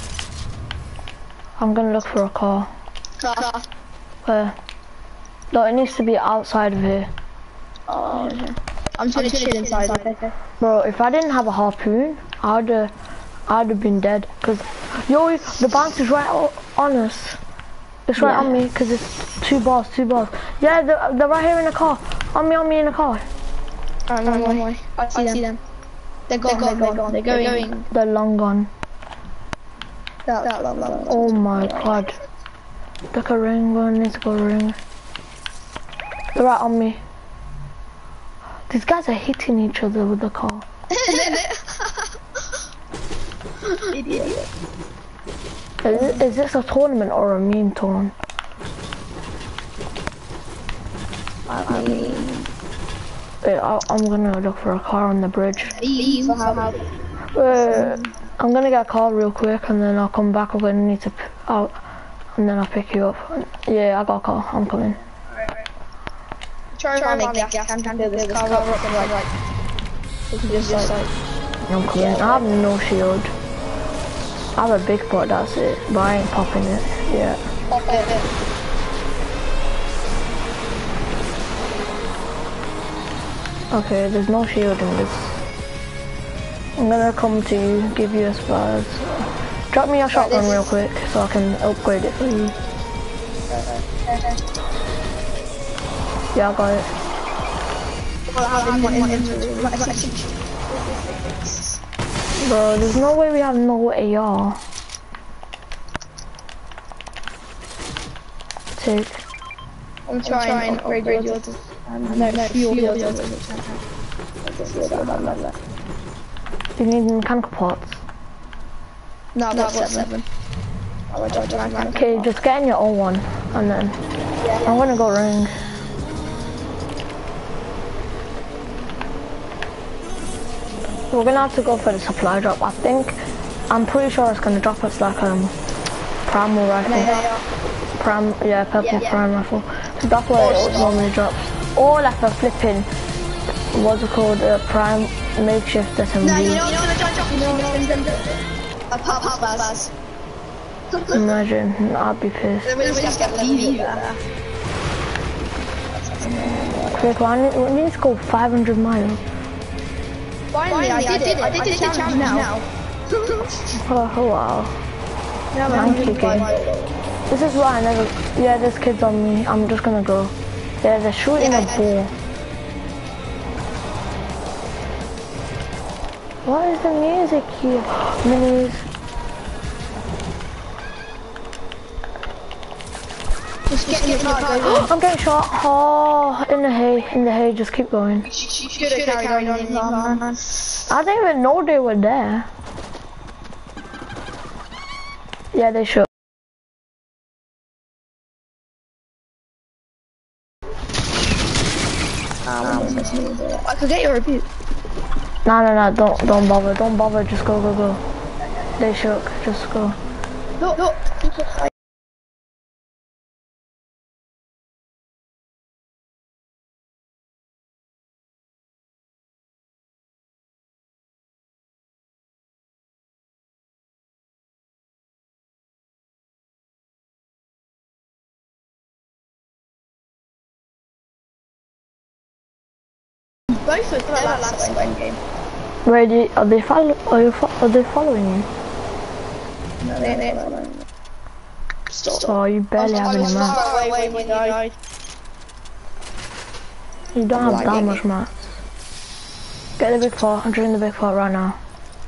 I'm gonna look for a car. Car? Where? No, it needs to be outside of here. Oh, okay. I'm just gonna chill inside, okay? Bro, if I didn't have a harpoon, I'd have, I'd have been dead. Cause, yo, the bounce is right on us. It's right yeah. on me, cause it's two bars, two bars. Yeah, they're, they're right here in the car. On me, on me in the car. Alright, no, no, no. I see, I see them. them. They're gone, they're gone, they're gone. They're going. They're, going. They're long gone. That, that, that, that, oh my god. Look a ring, we need to go ring. They're right on me. These guys are hitting each other with the car. Idiot. Is, is this a tournament or a meme tournament? I mean... Wait, I, I'm gonna look for a car on the bridge. Leave, Wait, I'm gonna get a car real quick and then I'll come back. I'm gonna need to p out and then I'll pick you up. Yeah, I got a car. I'm coming. Alright. Try and find a gas can do this car up and like... We can just like... I'm coming. I have no shield. I have a big pot, that's it. But I ain't popping it. Yeah. Pop it. Okay, there's no shield in this. I'm gonna come to you, give you a spaz. Drop me a shotgun right, real quick so I can upgrade it for you. Yeah, I got it. Bro, there's no way we have no A R. Take. I'm trying to upgrade yours. Um, no, no, fuel yours. You need mechanical parts? No, I've got seven. Okay, just get in your own one, and then yeah. I'm gonna go ring. We're gonna have to go for the supply drop. I think, I'm pretty sure it's gonna drop us like um primal rifle. Prim, yeah, purple Yeah, yeah. prime rifle. So that's what it normally drops. Or like a flipping, what's it called, a prime makeshift S M G. No, you know what's gonna drop? You know what's gonna drop? A purple spaz. Imagine, I'd be pissed. Then we just get leave there. Quick, I need, we need to go five hundred miles. Finally, I did it. I did the challenge now. Oh wow. Now I'm kicking. This is why I never, yeah, there's kids on me. I'm just gonna go. Yeah, they're shooting a ball. What is the music here? Minis. Just get in your car. I'm getting shot. Oh, in the hay, in the hay. Just keep going. You should have carried on in the car, man. I didn't even know they were there. Yeah, they should. I could get your rebuke. No, no, no, don't, don't bother, don't bother, just go, go, go. They shook, just go. Look, look. Both of them are last game. Wait, do- are they follow? Are you? Fo are they following you? No, they ain't following me. Stop. Oh, you barely have any mats. Away when you died. You don't have Like that it. much mats. Get the big pot. I'm drinking the big pot right now.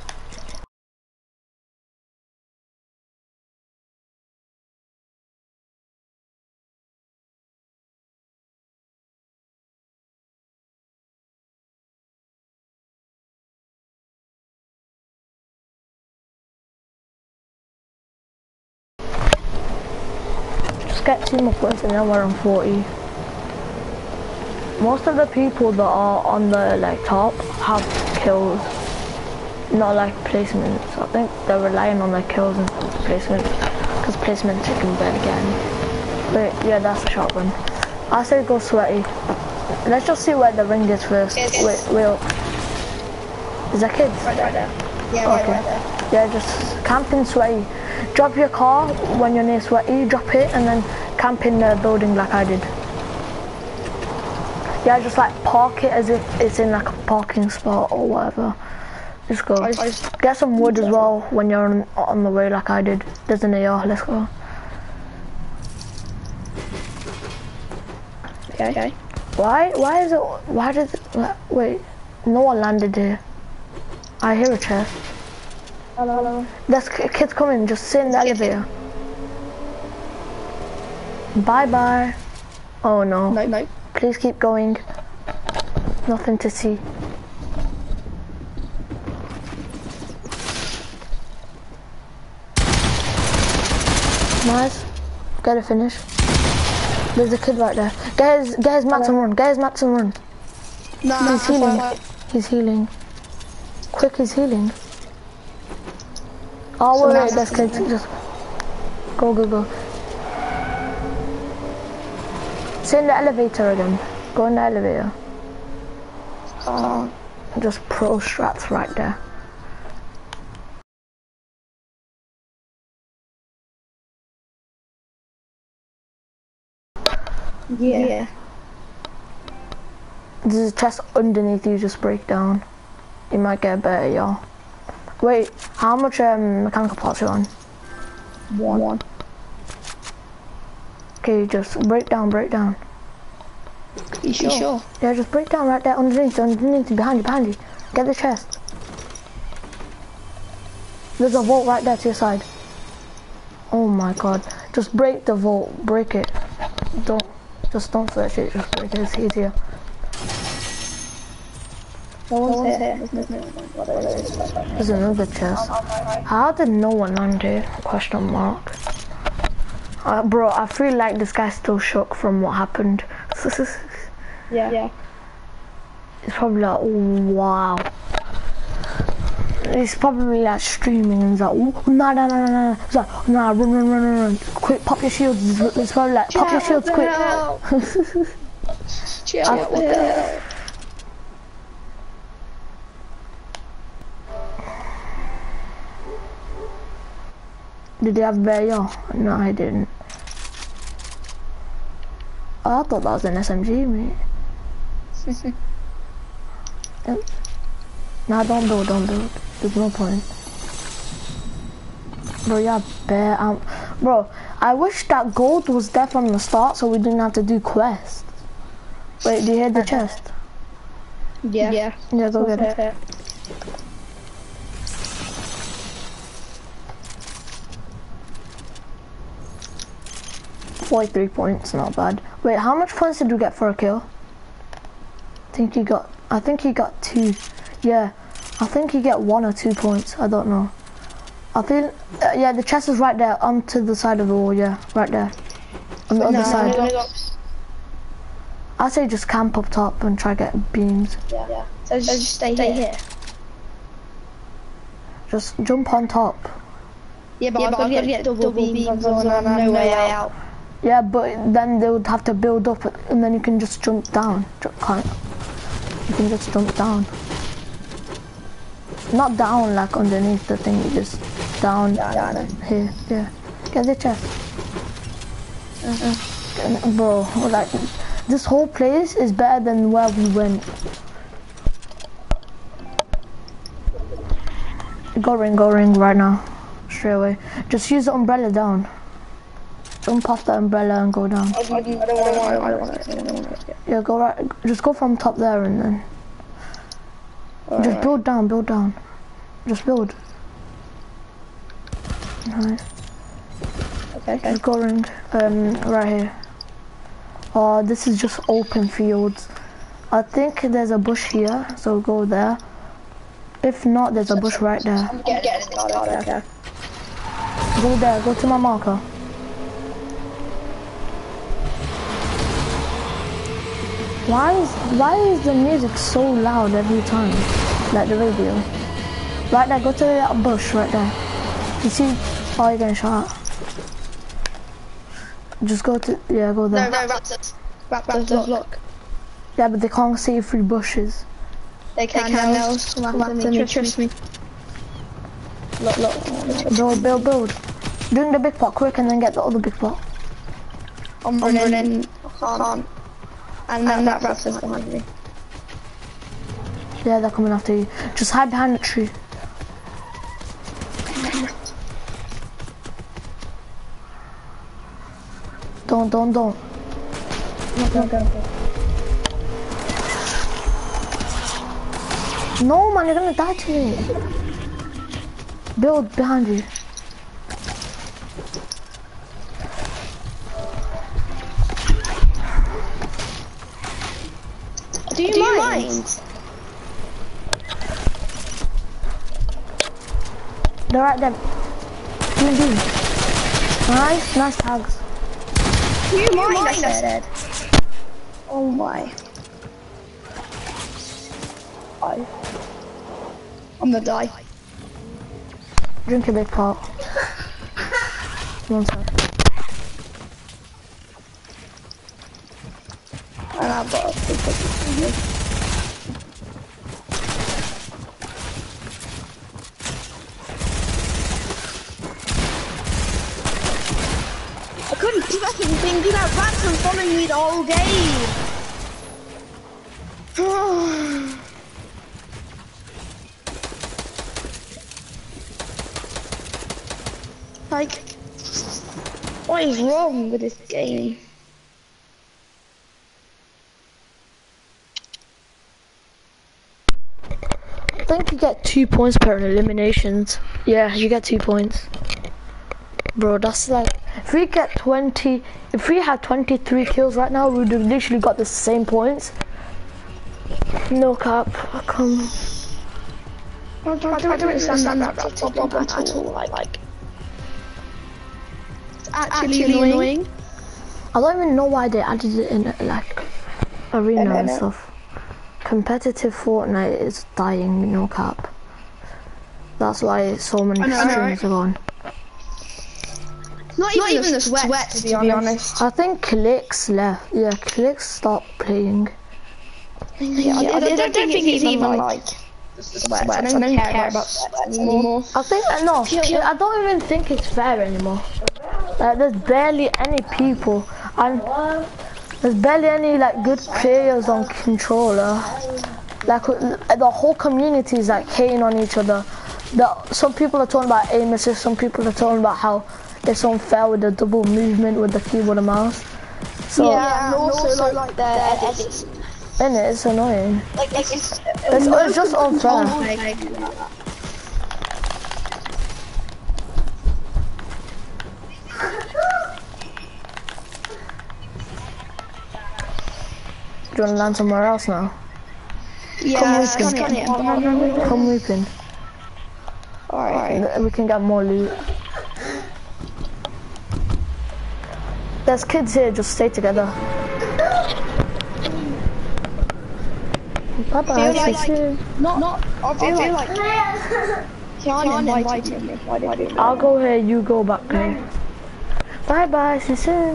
Just get two more points and then we're on forty. Most of the people that are on the like top have kills, not like placements. I think they're relying on their kills and placements, because placements you can barely get any. But yeah, that's a shotgun. I say go sweaty. Let's just see where the ring is first. Yes. Wait, wait. Is that kids? Right, right there. Yeah, right, Okay. right there. Yeah, just camp in sweaty. Drop your car when you're near sweaty, drop it, and then camp in the building like I did. Yeah, just like park it as if it's in like a parking spot or whatever. Just go. I just- Get some wood as well when you're on, on the way like I did. There's an A R, let's go. Okay. Okay. Why, why is it, why did, it, wait, no one landed here. I hear a chest. Hello, hello. There's k- kids coming, just sit in the Let's get elevator. Bye bye. Oh no. No, no. Please keep going. Nothing to see. Nice. Get a finish. There's a kid right there. Get his, get his mats and run. Get his mats and run. No, He's healing. He's healing. Quick, he's healing. Oh, So wait, now wait, let's that's- get, just go, go, go. Sit in the elevator again. Go in the elevator. Oh. Just pro strats right there. Yeah. Yeah. There's a chest underneath you, just break down. You might get better, y'all. Wait, how much um, mechanical parts are you on? One. One. Okay, just break down, break down. You sure? sure? Yeah, just break down right there underneath, underneath, behind you, behind you. Get the chest. There's a vault right there to your side. Oh my god. Just break the vault, break it. Don't, just don't search it, just break it, it's easier. No one's here. There's no one. There's another chest. How did no one land here? Question mark. Uh, bro, I feel like this guy's still shook from what happened. Yeah. Yeah. It's probably like, oh, wow. he's probably like streaming and he's like, oh, nah, nah, nah, nah, nah. He's like, nah, run, run, run, run, run. Quick, pop your shields. He's probably like, pop your shields, quick. Chill, what the hell? Did he have bear, yo? No, I didn't. Oh, I thought that was an S M G, mate. Yep. Nah, don't build, don't build. There's no point. Bro, yeah, bear. Um, bro, I wish that gold was there from the start so we didn't have to do quests. Wait, do you hear the chest? Yeah. Yeah, yeah go get it. forty-three points, not bad. Wait, how much points did you get for a kill? I think you got, I think you got two. Yeah, I think you get one or two points, I don't know. I think, uh, yeah, the chest is right there, onto the side of the wall, yeah, right there. On the no, other side. No, no, no. I say just camp up top and try to get beams. Yeah, yeah. So just, just stay, stay here. here. Just jump on top. Yeah, but, yeah, I've got to get, get double, double beams on and I have no way out. out. Yeah, but then they would have to build up and then you can just jump down. Can't, you can just jump down. Not down like underneath the thing, you just down, down, down here, yeah. Get the chest. Uh-uh. Bro, like, this whole place is better than where we went. Go ring, go ring right now. Straight away. Just use the umbrella down. Jump off the umbrella and go down. I don't want to, I don't want to. Yeah, go right, just go from top there and then. All just right. Build down, build down. Just build. Nice. Okay, okay. Just go ring, um, right here. Oh, this is just open fields. I think there's a bush here, so go there. If not, there's a bush right there. I'm getting it, okay. Go there, go to my marker. Why is, why is the music so loud every time? Like the radio. Right there, go to that bush right there. You see? Oh, you're getting shot. Just go to, yeah, go there. No, no, raptors. Raptors, raptors look. Yeah, but they can't see through bushes. They can, they can now. Come after me, trust me. Look, look. Build, build, build. Doing the big pot quick and then get the other big pot. I'm running. I'm running. I can't. And, and that raptor's behind me. Yeah, they're coming after you. Just hide behind the tree. Don't, don't, don't. No, go, go, go. No, man, you're gonna die to me. Build behind you. Do you, Do you mind? mind? They're right there. Nice, nice tags. Do you, Do you mind? mind? I said. Oh my. I. I'm gonna die. Drink a big pot. One sec. And I've got a big pot. I couldn't do anything thinking that rats and following me the whole game. Like, what is wrong with this game? I think you get two points per eliminations. Yeah, you get two points. Bro, that's like, if we get twenty, if we had twenty-three kills right now, we would have literally got the same points. No cap, come. I don't, I don't, I don't understand that problem at all, like, like. It's actually, actually annoying. annoying. I don't even know why they added it in, like, arena and stuff. Competitive Fortnite is dying, no cap. That's why so many know, streams are gone. Not, Not even, even the sweat, sweat to be honest. honest. I think Clicks left. Yeah, Clicks stopped playing. Yeah, yeah, I, I, I don't think it's even like the sweat. I don't, I don't care, care about sweat anymore. I think no, I don't even think it's fair anymore. Like, there's barely any people, and there's barely any like good players on controller. Like the whole community is like hating on each other. The, some people are talking about aim assist, some people are talking about how it's unfair with the double movement with the keyboard and mouse. So yeah, and also, also like the edits. And it's annoying. Like it's, it's, it's, it's just unfair. Do you want to land somewhere else now? Yeah, come weeping. Come weeping. Alright. We can get more loot. There's kids here, just stay together. Bye bye, see like, you soon. Not, not, I feel, I feel like, like Kian invited me. Why did I do that? I'll go here, you go back there. Bye bye, see you soon.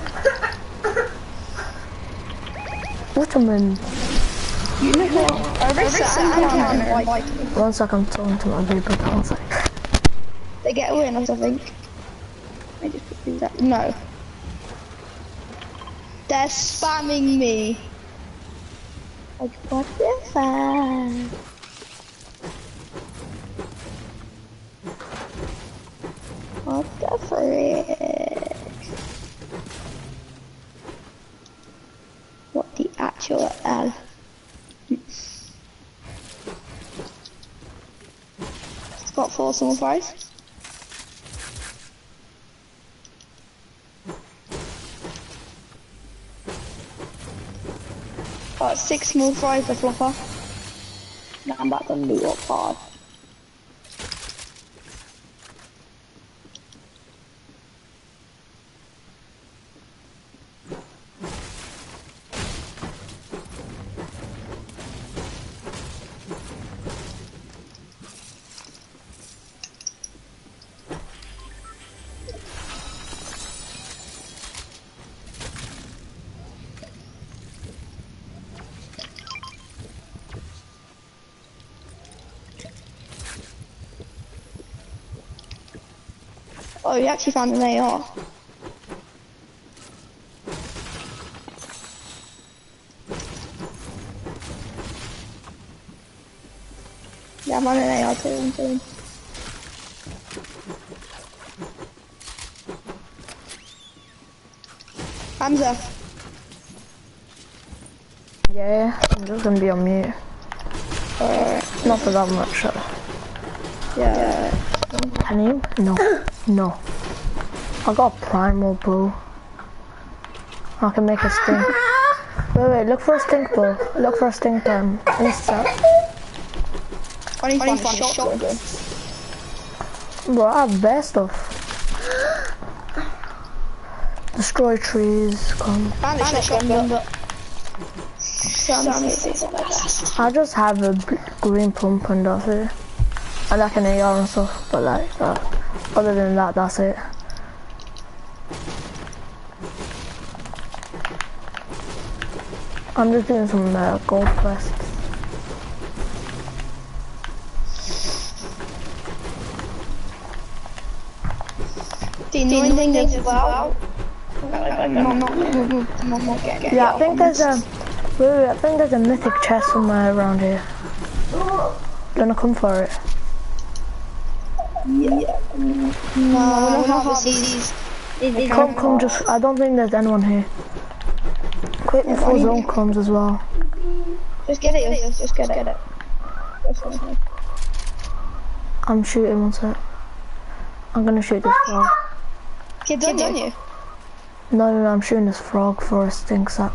Waterman. You know what? Arissa and Kian invited me. One sec, I'm talking to my baby, one sec. They get away, I think. I just put that. No. They're spamming me. Like, what the fuck? What the frick? What the actual L? It's got four small fries. Got six small fries for Flopper. Now I'm about to loot up hard. Oh, you actually found an A R. Yeah, I'm on an A R too, I'm doing. Hamza. Yeah, I'm just gonna be on mute. Alright. Not for that much. So. Yeah. Can you? No. No. I got a primal bow. I can make a stink. Wait, wait, look for a stink bow. Look for a stink um instant. I need to find a shotgun. Bro, I have best stuff. Destroy trees, come. I have a shotgun, but I just have a green pump and that's it. I like an A R and stuff, but like that. Other than that, that's it. I'm just doing some uh, gold quests. The annoying thing is as well. Yeah, I think there's a. Wait, wait, I think there's a mythic chest somewhere around here. Gonna come for it. Yeah. No, no, no, these. Come, come, just. I don't think there's anyone here. Quick before zone comes as well. Just get it, just, just get it. I'm shooting one sec. I'm gonna shoot this frog. Get done, didn't you? No, no, no, I'm shooting this frog for a stink sack.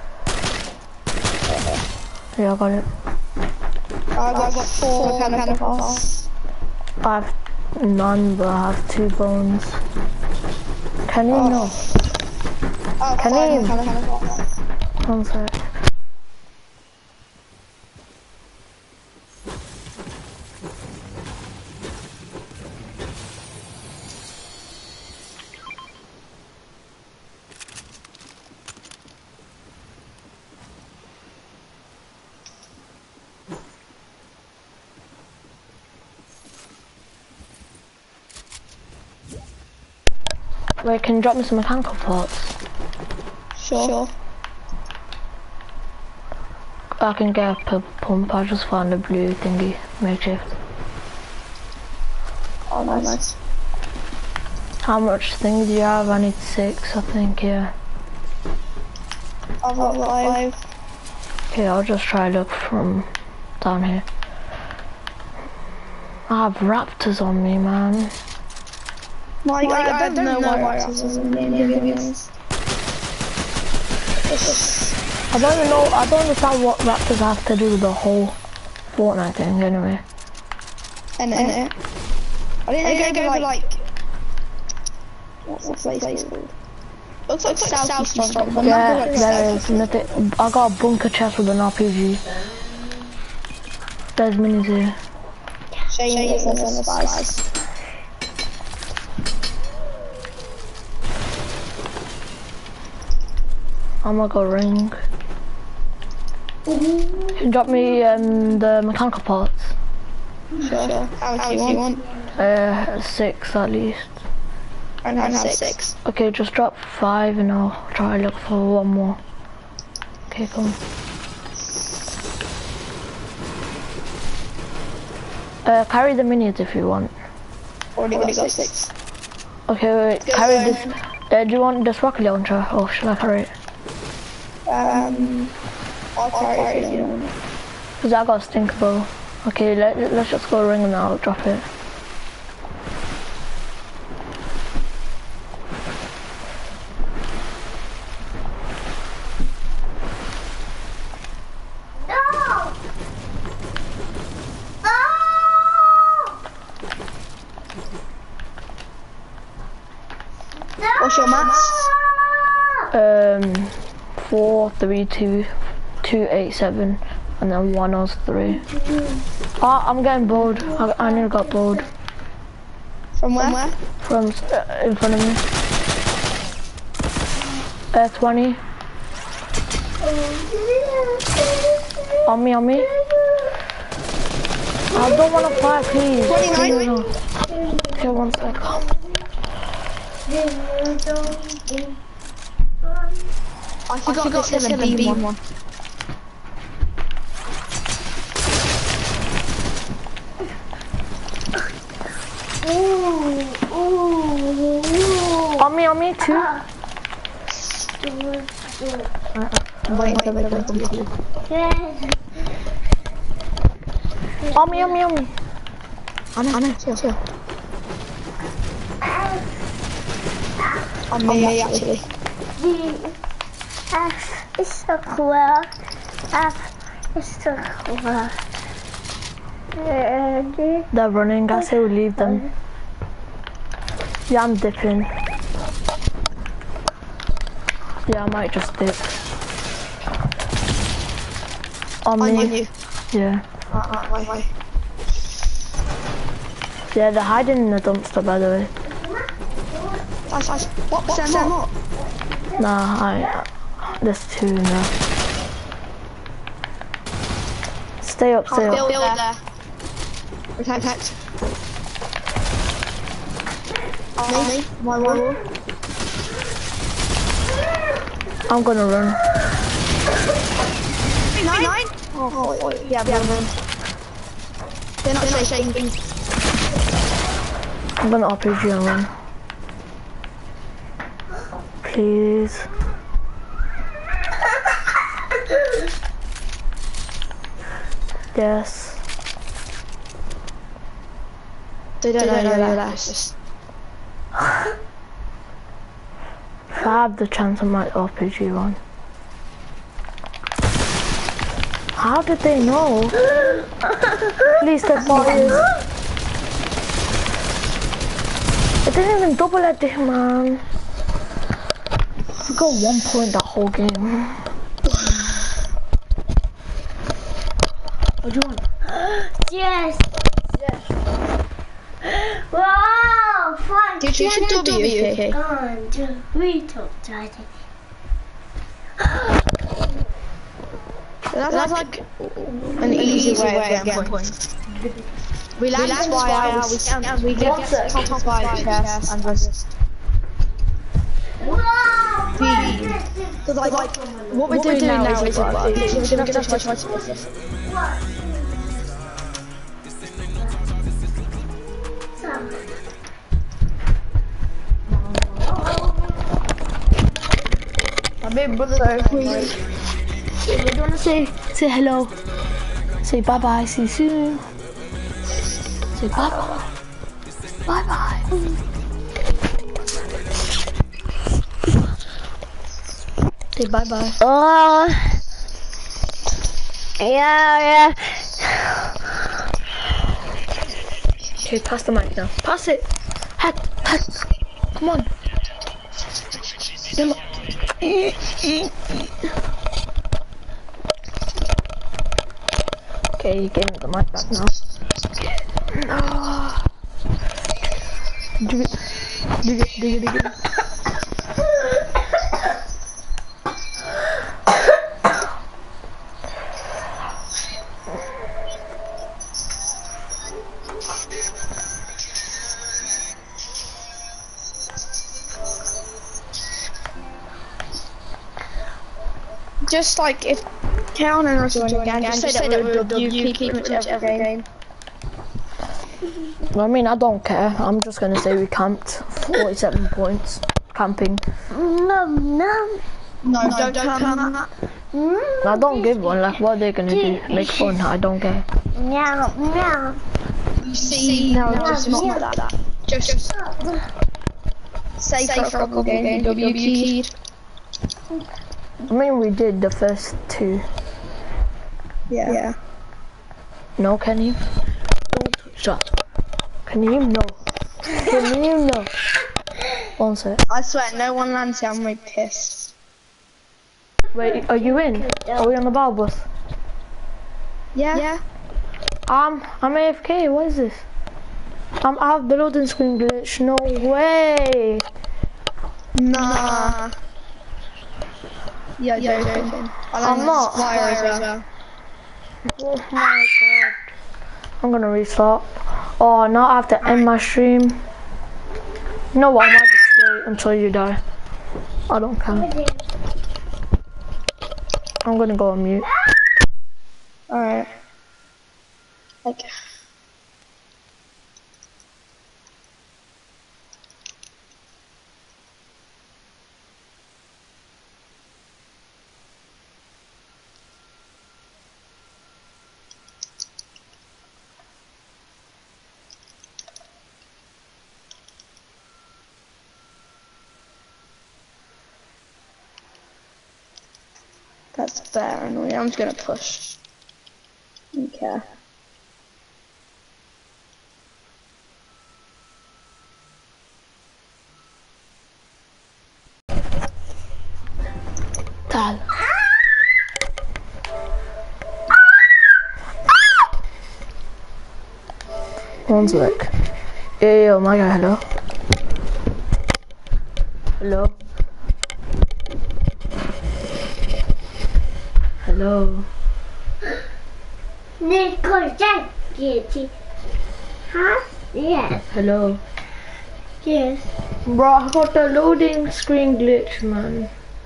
Yeah, I got it. I got, got four mechanical parts. I have none, but I have two bones. Can you oh. know? Oh, Can you? One sec. Wait, can you drop me some mechanical parts? Sure. sure. I can get a purple pump. I just found a blue thingy makeshift. Oh, nice. nice. How much things do you have? I need six, I think. Yeah. I've got five. Okay, I'll just try to look from down here. I have raptors on me, man. Like, like, I, I don't, don't know why raptors on me, to be honest. I don't even know, I don't understand what raptors have to do with the whole Fortnite thing, anyway. And it. I think they go, go like, like... What's the place, place called? Looks like, like Southeast Stronghold, but yeah, like there is nothing. I got a bunker chest with an R P G. There's minis here. Shane, Shane is on the spies. I'm gonna go ring. Mm-hmm. Can you drop me um, the mechanical parts? Sure. sure. How much do you want? Uh, six at least. I don't have six. six. Okay, just drop five and I'll try to look for one more. Okay, come. Uh, carry the minis if you want. Already, Already got, got six. six. Okay, wait, Go carry this. Uh, do you want this rocket launcher or should I carry it? Um, I'll carry, I'll carry it if you want it. Cause I got a stink bow. Okay, let, let's just go ring and I'll drop it. What's your max? Um, four, three, two, two, eight, seven, and then one was three. Oh, I'm getting bored. I, I nearly got bored. From where? From uh, in front of me. Uh, twenty. On me, on me. I don't want to fight, please. twenty-nine. Okay, one sec. I forgot, I forgot this seven B one. On me, on me, two. Wait, wait, wait, wait, wait. On me, on me, on me. I know, I know, chill, chill. On me, actually. F is so cool. F is so cool. They're running, I say we leave them. Yeah, I'm dipping. Yeah, I might just dip. On On me. you. Yeah. Uh, uh, wait, wait. Yeah, they're hiding in the dumpster, by the way. Nice, nice. What, what's that more? Nah, I... There's two in there. Stay up, stay I'll up. build there. Protect, protect. On me, my wall. I'm gonna run. Nine? Nine? Oh, oh, yeah, yeah, run. They're not, They're not shaking. I'm gonna R P G and run. Please. Yes. They don't, they don't know, know that. Just... If I have the chance, I might R P G run. How did they know? At least they're boys. It didn't even double edit him, man. I got one point that whole game. What do you want? Yes. Yes. Wow. Fun. Did you should W? Okay. One, two, three, two, three. That's, that's like, like an easy, easy way, way of getting points. Relax, Relax wire, we, we get top five chests and just... Cause like, like what we're what doing, doing now, now is well, we're gonna have to try to split this. My big brother. So we, we wanna say say hello. Say bye bye. See you soon. Say bye bye. Bye bye. Say bye bye. Oh. Yeah, yeah. Okay, pass the mic now. Pass it. Head, head. Come on. Come on. Okay, you gave me the mic back now. No. Dig it, dig it, dig it, dig it. Just like if Keon and Russell join again, just, just say that we'll dub you, keep pretty much every game. I mean, I don't care. I'm just gonna say we camped forty-seven points. Camping. No, no. No, no don't, don't camp that. Mm. I don't give one. Like, what are they gonna do? Make fun? I don't care. Meow, meow. You see, no, just not like that. that. Just, just say for a couple games, W keyed. I mean, we did the first two. Yeah. yeah. No, can you? Don't touch that. Can you? No. Can you? No. One sec. I swear, no one lands here. I'm really pissed. Wait, are you in? Are we on the bar bus? Yeah. Yeah. Um, I'm A F K. What is this? I'm I have the loading screen glitch. No way. Nah. Yeah, yeah, joking. I'm not. As well. Oh my god. I'm gonna restart. Oh, now I have to end my stream. You know what? I might just wait until you die. I don't care. I'm gonna go on mute. Alright. Okay. That's fair annoying. I'm just gonna push. Okay. Tal. One sec. Yo, yo, my guy, hello. Hello. Hello. Huh? Yes. Hello. Yes. Bro, I got the loading screen glitch, man.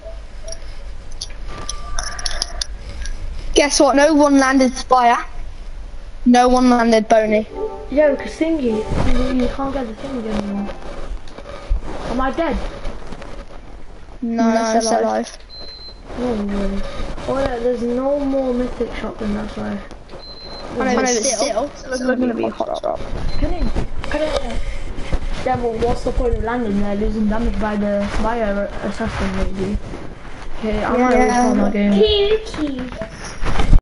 Guess what? No one landed Spire. No one landed Boney. Yeah, because thingy, you can't get the thingy anymore. Am I dead? No, no it's alive. alive. Oh no. Oh yeah, there's no more mythic shop than that's why. I know, but still, still it's going to be a hot drop. Can it, can it, yeah, but what's the point of landing there, losing damage by the fire assassin maybe? Okay, I'm gonna restart my game. Key, key.